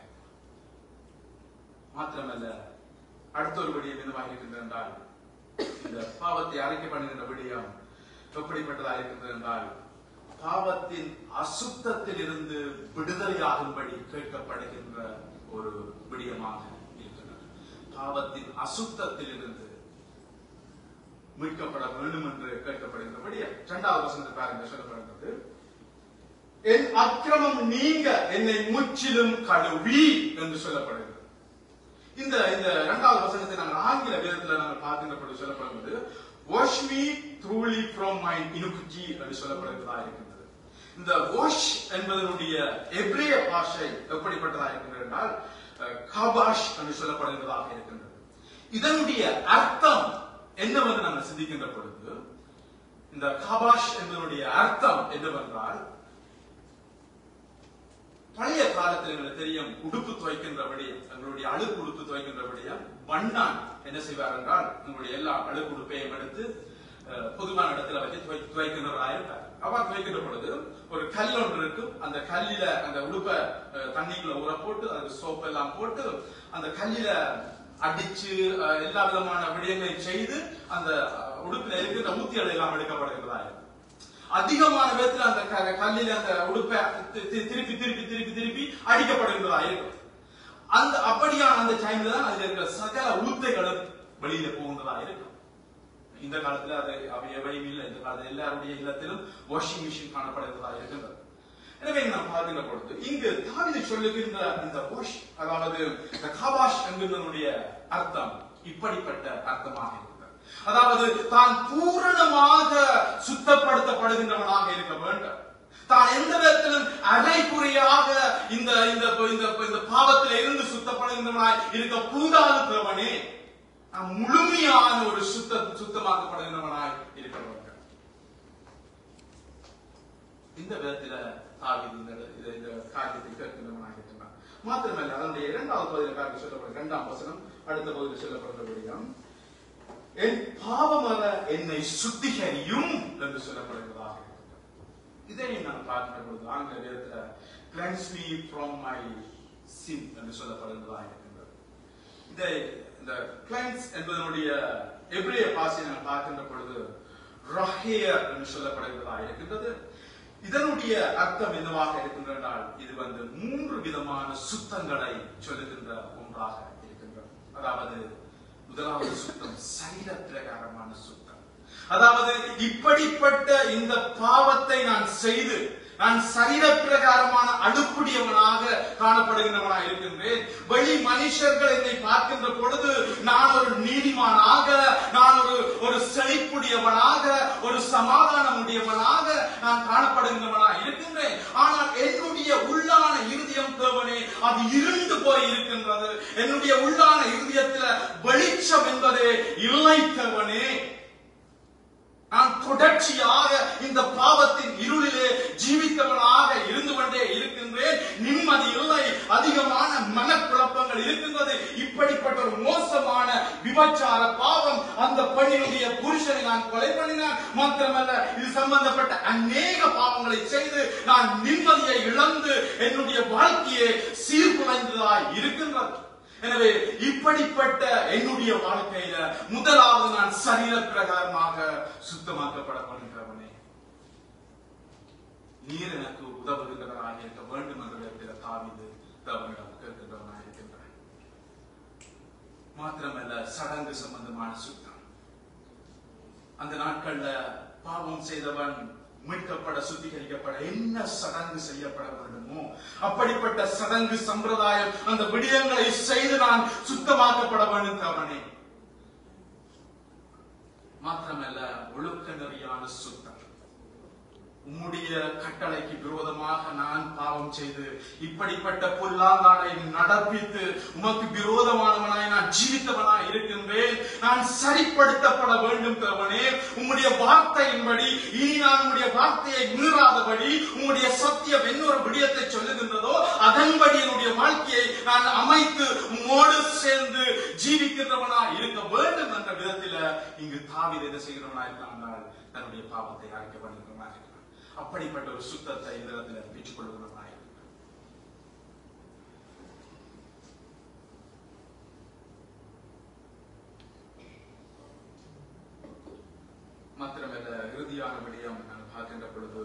மாத்திரமல்ல, அடுத்த ஒரு விடயம் என்னவாக இருக்கின்றது என்றால் இந்த பாவத்தை அறிக்கை பண்ணுகின்ற விடயம் எப்படிப்பட்டதாக இருக்கின்றது என்றால் பாவத்தின் அசுத்தத்தில் இருந்து விடுதலையாகும்படி கேட்கப்படுகின்ற ஒரு விடயமாக இருக்கின்றது. பாவத்தின் அசுத்தத்தில் இருந்து மீட்கப்பட வேண்டும் என்று கேட்கப்படுகின்றபடி இரண்டாவது வசனத்தை பாருங்க சொல்லப்படுகிறது. என் அக்கிரமம் நீங்க என்னை முற்றிலும் கழுவி என்று சொல்லப்படுகிறது. இந்த இந்த இரண்டாவது வசனத்தை நாங்கள் ஆங்கில வேதத்தில் நாங்கள் பார்க்கின்ற பொழுது சொல்லப்படுகிறது wash me truly from my iniquity என்று சொல்லப்படுகிறதா இருக்கின்றது. இந்த வாஷ் என்பதனுடைய எபிரேய பாஷை எப்படிப்பட்டதாக இருக்கின்றது என்றால் கபாஷ் என்று சொல்லப்படுகிறதாக இருக்கின்றது. இதனுடைய அர்த்தம் என்னவென்று நாங்கள் சிந்திக்கின்ற பொழுது இந்த கபாஷ் என்பதனுடைய அர்த்தம் என்னவென்றால் பழைய காலத்தில் எங்களுக்கு தெரியும் உடுப்பு துவைக்கின்றபடியும் எங்களுடைய அழுக்கு உடுப்பு துவைக்கின்றபடியும் வண்ணான் என்ன செய்வார் என்றால் எங்களுடைய எல்லா அழுக்கு உடுப்பையும் எடுத்து பொதுவான இடத்துல வச்சு துவைக்கின்றவராக இருப்பார். அவ்வாறு துவைக்கின்ற பொழுது ஒரு கல் ஒன்று இருக்கும். அந்த கல்லில அந்த உடுப்பை தண்ணிக்குள்ள ஊற போட்டு அதுக்கு சோப்பு எல்லாம் போட்டு அந்த கல்லில அடிச்சு எல்லா விதமான விடயங்களை செய்து அந்த உடுப்பில் இருக்கின்ற ஊத்திகளை எல்லாம் எடுக்கப்படுகிறதா இருக்கும். அதிகமான விதத்தில் அந்த கல்லில் அந்த உடுப்பை திருப்பி திருப்பி திருப்பி திருப்பி அடிக்கப்படுகின்றதா இருக்கும். அந்த அப்படியான அந்த டைம்ல தான் அதுல இருக்கிற சகல ஊத்தைகளும் வெளியில போகின்றதா இருக்கும். இந்த காலத்துல அது அவை எவையும் இல்லை. இந்த காலத்துல எல்லாருடைய இல்லத்திலும் வாஷிங் மிஷின் காணப்படுகிறதா இருக்கின்றது. எனவே நாம் பார்க்கின்ற பொழுது இங்கு தாவீது சொல்லுகின்ற இந்த வாஷ் அதாவது இந்த கபாஷ் என்பதனுடைய அர்த்தம் இப்படிப்பட்ட அர்த்தமாக இருக்கிறது. அதாவது தான் பூரணமாக சுத்தப்படுத்தப்படுகின்றவனாக இருக்க வேண்டும். தான் எந்த விதத்திலும் அரைக்குறையாக இந்த இந்த பாவத்தில் இருந்து சுத்தப்படுகின்றவனாய் இருக்க கூடாது தேவனே. நாம் முழுமையான ஒரு சுத்த சுத்தமாக்கப்படுகின்றவனாய் இருக்க வேண்டும். இந்த விதத்தில தாவீது இந்த இந்த காரியத்தை கேட்கின்றவனாக இருக்கிறான். மாத்திரமல்ல, அதனுடைய இரண்டாவது பகுதியில் காரியம் சொல்லப்படுற இரண்டாம் வசனம் அடுத்த பகுதியில் சொல்லப்படுகிறபடியும் என் பாவமர என்னை சுத்திகரியும் என்று சொல்லப்படுகிறதாக இருக்கிறது. இதை நாம் பார்க்கின்ற பொழுது ஆங்கில வேதத்துல cleanse me from my sin என்று சொல்லப்படுகிறதாக இருக்கின்றது. இதை இந்த cleanse என்பதனுடைய எபிரேய பாஷையை நாம் பார்க்கின்ற பொழுது ரஹேர் என்று சொல்லப்படுகிறதாக இருக்கின்றது. இதனுடைய அர்த்தம் என்னவாக இருக்கின்றால் இது வந்து மூன்று விதமான சுத்தங்களை சொல்லுகின்ற ஒன்றாக இருக்கின்றது. அதாவது முதலாவது சுத்தம் சரீர பிரகாரமான சுத்தம். அதாவது இப்படிப்பட்ட இந்த பாவத்தை நான் செய்து நான் சரீர பிரகாரமான அழுப்புடையவனாக காணப்படுகின்றவனாக இருக்கின்றேன். வெளி மனுஷர்கள் என்னை பார்க்கின்ற பொழுது நான் ஒரு நீதிமானாக, நான் ஒரு ஒரு செழிப்புடையவனாக, ஒரு சமாதானம் உடையவனாக நான் காணப்படுகின்றவனாக இருக்கின்றேன். ஆனால் என்னுடைய உள்ளான இருதயம் தேவனே அது இருண்டு போய் இருக்கின்றது. என்னுடைய உள்ளான இருதயத்தில் வெளிச்சம் என்பதே இல்லை தேவனே. நான் தொடர்ச்சியாக இந்த பாவத்தின் இருளிலே ஜீவித்தவனாக இருந்து கொண்டே இருக்கின்றேன். நிம்மதி இல்லை, அதிகமான மனக்குழப்பங்கள் இருக்கின்றது. இப்படிப்பட்ட ஒரு மோசமான விபச்சார பாவம் அந்த பெண்ணினுடைய புருஷனை நான் கொலை பண்ணினான். மாத்திரமல்ல, இது சம்பந்தப்பட்ட அநேக பாவங்களை செய்து நான் நிம்மதியை இழந்து என்னுடைய வாழ்க்கையை சீர்குலைந்ததாய் இருக்கின்றது. எனவே இப்படிப்பட்ட என்னுடைய வாழ்க்கையில முதலாவது நான் சரீர பிரகாரமாக சுத்தமாக்கப்பட பண்ணுகிறவனே, நீர் எனக்கு உதவுகின்றவராக இருக்க வேண்டும் என்ற தாவீது தேவனிடம் கேட்கின்றவனாக இருக்கின்றான். மாத்திரமல்ல, சடங்கு சம்பந்தமான சுத்தம். அந்த நாட்கள்ல பாவம் செய்தவன் மீட்கப்பட சுத்திகரிக்கப்பட என்ன சடங்கு செய்யப்பட வேண்டுமோ அப்படிப்பட்ட சடங்கு சம்பிரதாயம் அந்த விடயங்களை செய்து நான் சுத்தமாக்கப்பட வேண்டும் அவனே. மாத்திரமல்ல, ஒழுக்க நெறியான சுத்தம். உம்முடைய கட்டளைக்கு விரோதமாக நான் பாவம் செய்து இப்படிப்பட்ட பொல்லாங்கானை நடப்பித்து உமக்கு விரோதமானவனாய் நான் ஜீவித்தவனாய் இருக்கின்றேன். நான் சரிப்படுத்தப்பட வேண்டும் தேவனே. உம்முடைய வார்த்தையின்படி இனி நான் உம்முடைய வார்த்தையை மீறாதபடி உம்முடைய சத்தியம் என்னொரு விடயத்தை சொல்லுகின்றதோ அதன்படி என்னுடைய வாழ்க்கையை நான் அமைத்து உம்மோடு சேர்ந்து ஜீவிக்கின்றவனாய் இருக்க வேண்டும் என்ற விதத்தில் இங்கு தாவீது என்ன செய்கிறவனாய் இருந்தால் தன்னுடைய பாவத்தை அறிக்கை பண்ணுகிறவனாய் இருக்கிறான். அப்படிப்பட்ட ஒரு சுத்தத்தை இந்த இடத்துல பெற்றுக் கொள்கிறவனாய் இருக்கிறான். மாத்திரமல்ல, இறுதியான விடயம் நான் பார்க்கின்ற பொழுது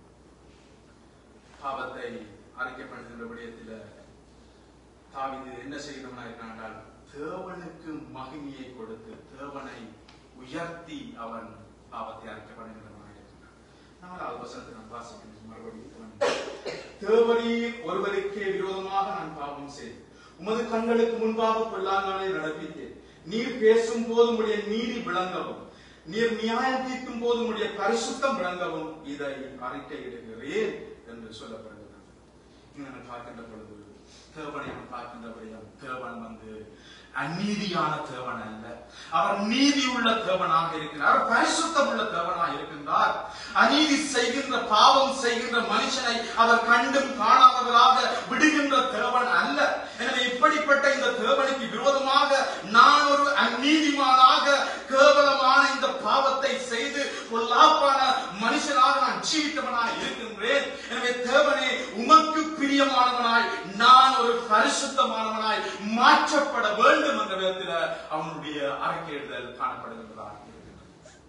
பாவத்தை அறிக்கை பண்ணுகின்ற விடயத்தில் தாவீது என்ன செய்கிறவனாய் இருக்கிறான்? தேவனுக்கு மகிமையை கொடுத்து தேவனை உயர்த்தி அவன் பாவத்தை அறிக்கை பண்ணுகின்றவனாய் இருக்கிறான். நாலாவது வசனத்தை நான் வாசிக்கிறேன் மறுபடியும். தேவரீர் ஒருவருக்கே விரோதமாக நான் பாவம் செய்தேன், உமது கண்களுக்கு முன்பாக பொல்லாங்கானை நடப்பித்தேன். நீர் பேசும் போது உடைய நீதி விளங்கவும், நீர் நியாயம் தீர்க்கும் போது உடைய பரிசுத்தம் விளங்கவும் இதை அறிக்கையிடுகிறேன் என்று சொல்லப்படுகிறது. இங்க பார்க்கின்ற பொழுது தேவனை பார்க்கின்றபடியும் தேவன் வந்து அநீதியான தேவன் அல்ல, அவர் நீதி உள்ள தேவனாக இருக்கிறார், பரிசுத்தம் உள்ள தேவனாக இருக்கின்றார். அநீதி செய்கின்ற பாவம் செய்கின்ற மனுஷனை அவர் கண்டும் காணாதவராக விடுகின்ற தேவன் அல்ல. எனவே இப்படிப்பட்ட இந்த தேவனுக்கு விரோதமாக நான் ஒரு அநீதிமானாக கேவலமான இந்த பாவத்தை செய்து பொல்லாப்பான மனுஷனாக நான் ஜீவித்தவனாய் இருக்கின்றேன். எனவே தேவனே, உமக்கு பிரியமானவனாய் நான் ஒரு பரிசுத்தமானவனாய் மாற்றப்பட வேண்டும் என்ற விதத்தில் அவனுடைய அறிக்கையிடுதல் காணப்படுகின்றதாக இருக்கிறது.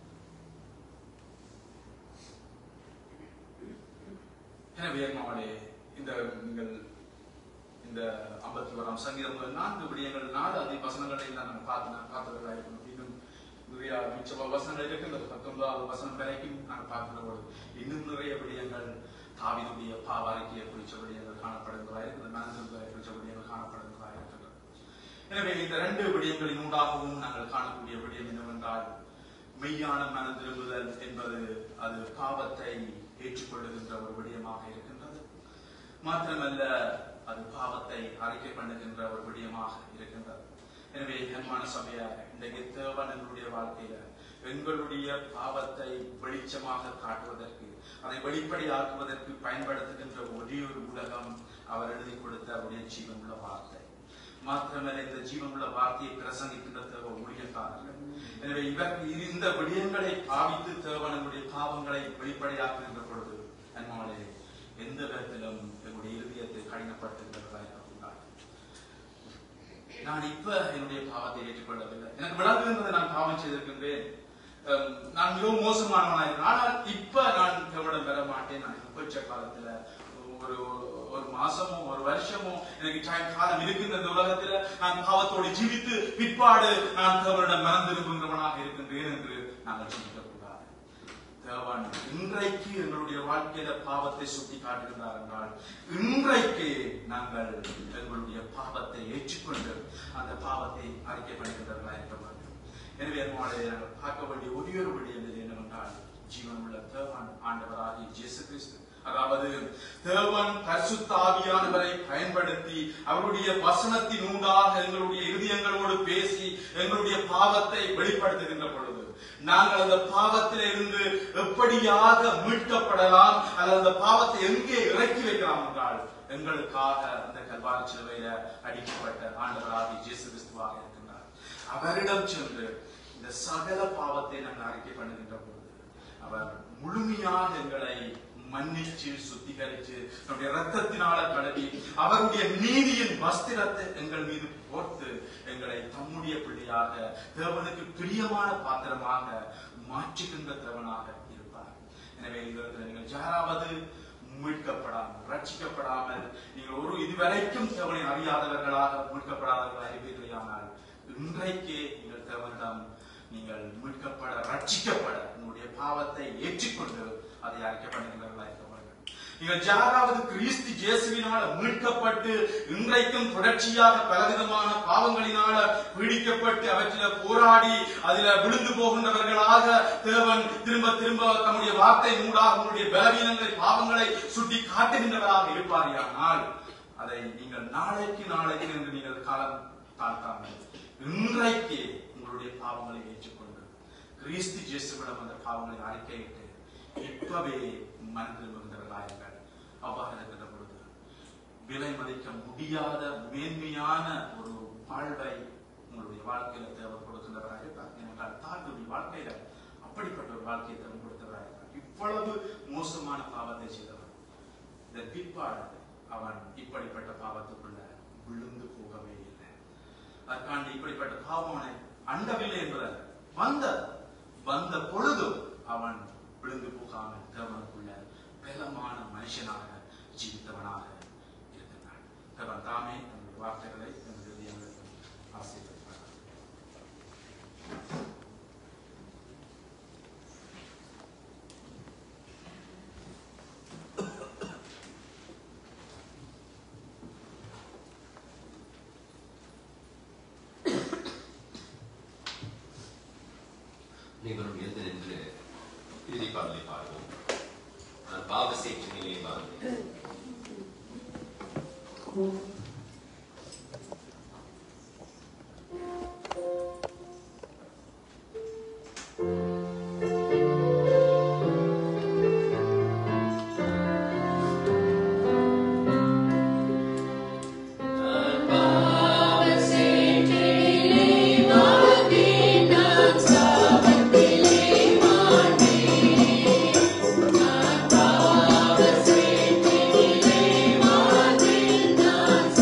எனவே மாவளே, இந்த நீங்கள் இந்த ஐம்பத்தி ஓராம் சங்கீதம் நான்கு விடயங்கள் நாலு அதி வசனங்களை நம்ம பார்த்து பார்த்தவர்களாக இருக்கணும். இன்னும் நிறைய மிச்ச வசனங்கள் இருக்கின்றது. பத்தொன்பதாவது வசனம் வரைக்கும் நான் பார்க்கிற பொழுது இன்னும் நிறைய விடயங்கள் தாவீதுடைய பாவ அறிக்கையை குறித்த விடயங்கள் காணப்படுகிறதா இருக்கிறது, நன்கு குறித்த விடயங்கள் காணப்படுகிறதா இருக்கிறது. எனவே இந்த ரெண்டு விடயங்களின் ஊடாகவும் நாங்கள் காணக்கூடிய விடயம் என்னவென்றால், மெய்யான மன திரும்புதல் என்பது அது பாவத்தை ஏற்றுக்கொள்ளுகின்ற ஒரு விடயமாக இருக்கின்றது. மாத்திரமல்ல, அது பாவத்தை அறிக்கை பண்ணுகின்ற ஒரு விடயமாக இருக்கின்றது. எனவே அன்பான சபையார், இன்றைக்கு தேவன் எங்களுடைய வாழ்க்கையில எங்களுடைய பாவத்தை வெளிச்சமாக காட்டுவதற்கு, அதை வெளிப்படையாக்குவதற்கு பயன்படுத்துகின்ற ஒரே ஒரு உலகம் அவர் எழுதி கொடுத்த அவருடைய ஜீவனுள்ள வார்த்தை. மாத்திரமல்ல, இந்த ஜீவனுள்ள வார்த்தையை பிரசங்கிக்கின்ற தேவ ஊழியக்காரர்கள். எனவே இவர் இந்த விடயங்களை பாவித்து தேவனுடைய பாவங்களை வெளிப்படையாக்குகின்ற பொழுது அன்பாலே எந்த விதத்திலும் என்னுடைய இருதயத்தை கடினப்படுத்துகின்றவர்களாக இருந்தார். நான் இப்ப என்னுடைய பாவத்தை ஏற்றுக்கொள்ளவில்லை, எனக்கு விளங்குகின்றது நான் பாவம் செய்திருக்கின்றேன், நான் மிகவும் மோசமானவனாக. ஆனால் இப்ப நான் தேவனிடம் பெற மாட்டேன். நான் இப்ப காலத்துல ஒரு ஒரு மாசமோ ஒரு வருஷமோ எனக்கு டைம் காலம் இருக்கின்ற இந்த உலகத்துல நான் பாவத்தோடு ஜீவித்து பிற்பாடு நான் தேவனிடம் மனம் திரும்புகின்றவனாக இருக்கின்றேன் என்று நாங்கள் சிந்திக்கக்கூடாது. தேவன் இன்றைக்கு எங்களுடைய வாழ்க்கையில பாவத்தை சுட்டி காட்டுகின்றார் என்றால், இன்றைக்கு நாங்கள் எங்களுடைய பாவத்தை ஏற்றுக்கொண்டு அந்த பாவத்தை அறிக்கை பண்ணுகின்றவர்களாக இருக்க வேண்டும். எனவே நாங்கள் பார்க்க வேண்டிய ஒரே ஒரு விடயம் என்னவென்றால், ஜீவன் உள்ள தேவன் ஆண்டவராகிய இயேசு கிறிஸ்து, அதாவது தேவன் பரிசுத்த ஆவியானவரை பயன்படுத்தி அவருடைய வசனத்தின் ஊடாக எங்களுடைய இருதயங்களோடு பேசி எங்களுடைய பாவத்தை வெளிப்படுத்துகின்ற பொழுது நாங்கள் அந்த பாவத்தில இருந்து எப்படியாக மீட்கப்படலாம் அல்லது அந்த பாவத்தை எங்கே இறக்கி வைக்கலாம் என்றால் எங்களுக்காக அந்த கல்வாரி சிலுவையில அடிக்கப்பட்ட ஆண்டவராகிய இயேசு கிறிஸ்துவாக இருக்கின்றார். அவரிடம் சென்று இந்த சகல பாவத்தை நாங்கள் அறிக்கை பண்ணுகின்ற பொழுது அவர் முழுமையாக எங்களை மன்னிச்சு சுத்திகரிச்சு நம்முடைய ரத்தத்தினால கழுவி அவருடைய நீதியின் வஸ்திரத்தை எங்கள் மீது போர்த்து எங்களை தம்முடைய பிள்ளையாக தேவனுக்கு பிரியமான பாத்திரமாக மாற்றுகின்ற தேவனாக இருப்பார். எனவே இந்த நீங்கள் யாராவது மீட்கப்படாமல் ரட்சிக்கப்படாமல் நீங்கள் ஒரு இதுவரைக்கும் தேவனை அறியாதவர்களாக மீட்கப்படாதவர்களாக இருப்பீர்களானால் இன்றைக்கே நீங்கள் தேவனிடம் நீங்கள் மீட்கப்பட ரட்சிக்கப்பட உங்களுடைய பாவத்தை ஏற்றுக்கொண்டு அதை அறிக்கை பண்ணுகிறவர்களாக இருக்க வேண்டும். நீங்கள் யாராவது கிறிஸ்து இயேசுவினால மீட்கப்பட்டு இன்றைக்கும் தொடர்ச்சியாக பலவிதமான பாவங்களினால பீடிக்கப்பட்டு அவற்றில போராடி அதில விழுந்து போகின்றவர்களாக தேவன் திரும்ப திரும்ப தம்முடைய வார்த்தை மூடாக உங்களுடைய பலவீனங்களை பாவங்களை சுட்டி காட்டுகின்றவராக இருப்பார்கள். அதை நீங்கள் நாளைக்கு நாளைக்கு என்று நீங்கள் காலம் தாழ்த்தாமல் இன்றைக்கு உங்களுடைய பாவங்களை ஏற்றுக்கொண்டு கிறிஸ்து இயேசுவிடம் அந்த பாவங்களை அறிக்கையிட்டு இப்பவே மனம் திரும்புகின்றவர்களாக அவ்வாறு இருக்கின்ற பொழுது விலை மதிக்க முடியாத மேன்மையான ஒரு வாழ்வை உங்களுடைய வாழ்க்கையில தேவன் கொடுக்கின்றவராக இருப்பார். ஏனென்றால் தாத்துடைய வாழ்க்கையில அப்படிப்பட்ட ஒரு வாழ்க்கையை தேவன் கொடுத்தவராக இருப்பார். இவ்வளவு மோசமான பாவத்தை செய்தவன் இதன் பிற்பாடு அவன் இப்படிப்பட்ட பாவத்துக்குள்ள விழுந்து போகவே இல்லை. அதற்காண்டி இப்படிப்பட்ட பாவனை அண்டவில்லை என்பதல்ல, வந்த வந்த பொழுதும் அவன் விழுந்து போகாமல் தேவனுக்குள்ள பலமான மனுஷனாக ஜீவித்தவனாக இருக்கிறான். தேவன் தாமே நம்முடைய வார்த்தைகளை நம்முடைய ஆசீர்வதிப்பார். நீங்களும் எழுந்து நின்று இறுதி பாடலை பாடுவோம். நான் பாவ சேற்றினிலே வாழ்ந்தேன். Not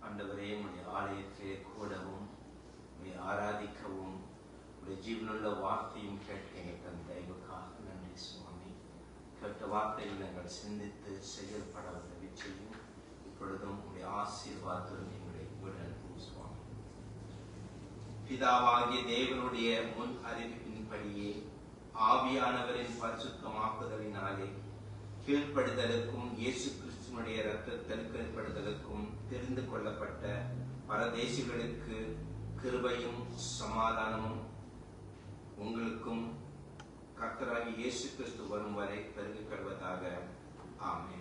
ஆண்டவரே உடைய ஆலயத்திலே கூடவும் உடைய ஆராதிக்கவும் உடைய ஜீவனுள்ள வார்த்தையும் கேட்க எங்களுக்கு அந்த தயவுக்காக நன்றி சுவாமி. கேட்ட வார்த்தையில் நாங்கள் சிந்தித்து செயல்பட உதவி செய்யும். இப்பொழுதும் உடைய ஆசீர்வாதத்துடன் எங்களை விடணும் சுவாமி. பிதாவாகிய தேவனுடைய முன் அறிவிப்பின்படியே ஆவியானவரின் பரிசுத்தமாக்குதலினாலே கீழ்ப்படுதலுக்கும் இயேசு கிறிஸ்துவனுடைய இரத்தத்தில் கீழ்ப்படுதலுக்கும் தெரிந்து கொள்ளப்பட்ட பரதேசிகளுக்கு கிருபையும் சமாதானமும் உங்களுக்கும் கர்த்தராகி இயேசு கிறிஸ்து வரும் வரை பெருகி கொள்வதாக. ஆமென்.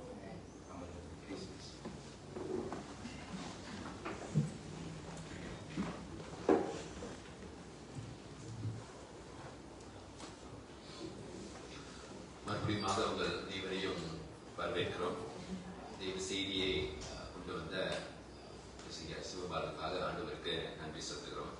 மறுபடியும் உங்கள் அனைவரையும் வரவேற்கிறோம். தெய்வ செய்தியை கொண்டு வந்த சிவபாலுக்காக ஆண்டவருக்கு நன்றி செலுத்துகிறோம்.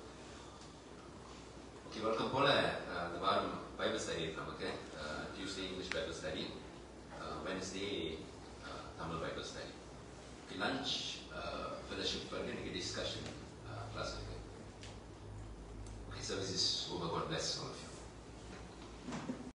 ஓகே, வழக்கம் போல இந்த வாரம் பைபிள் ஸ்டடி இருக்கு நமக்கு. Tuesday English Bible study, Wednesday Tamil Bible study. Lunch fellowship வந்து இன்னைக்கு டிஸ்கஷன் கிளாஸ் இருக்கு. Okay, service is over. God bless all of you.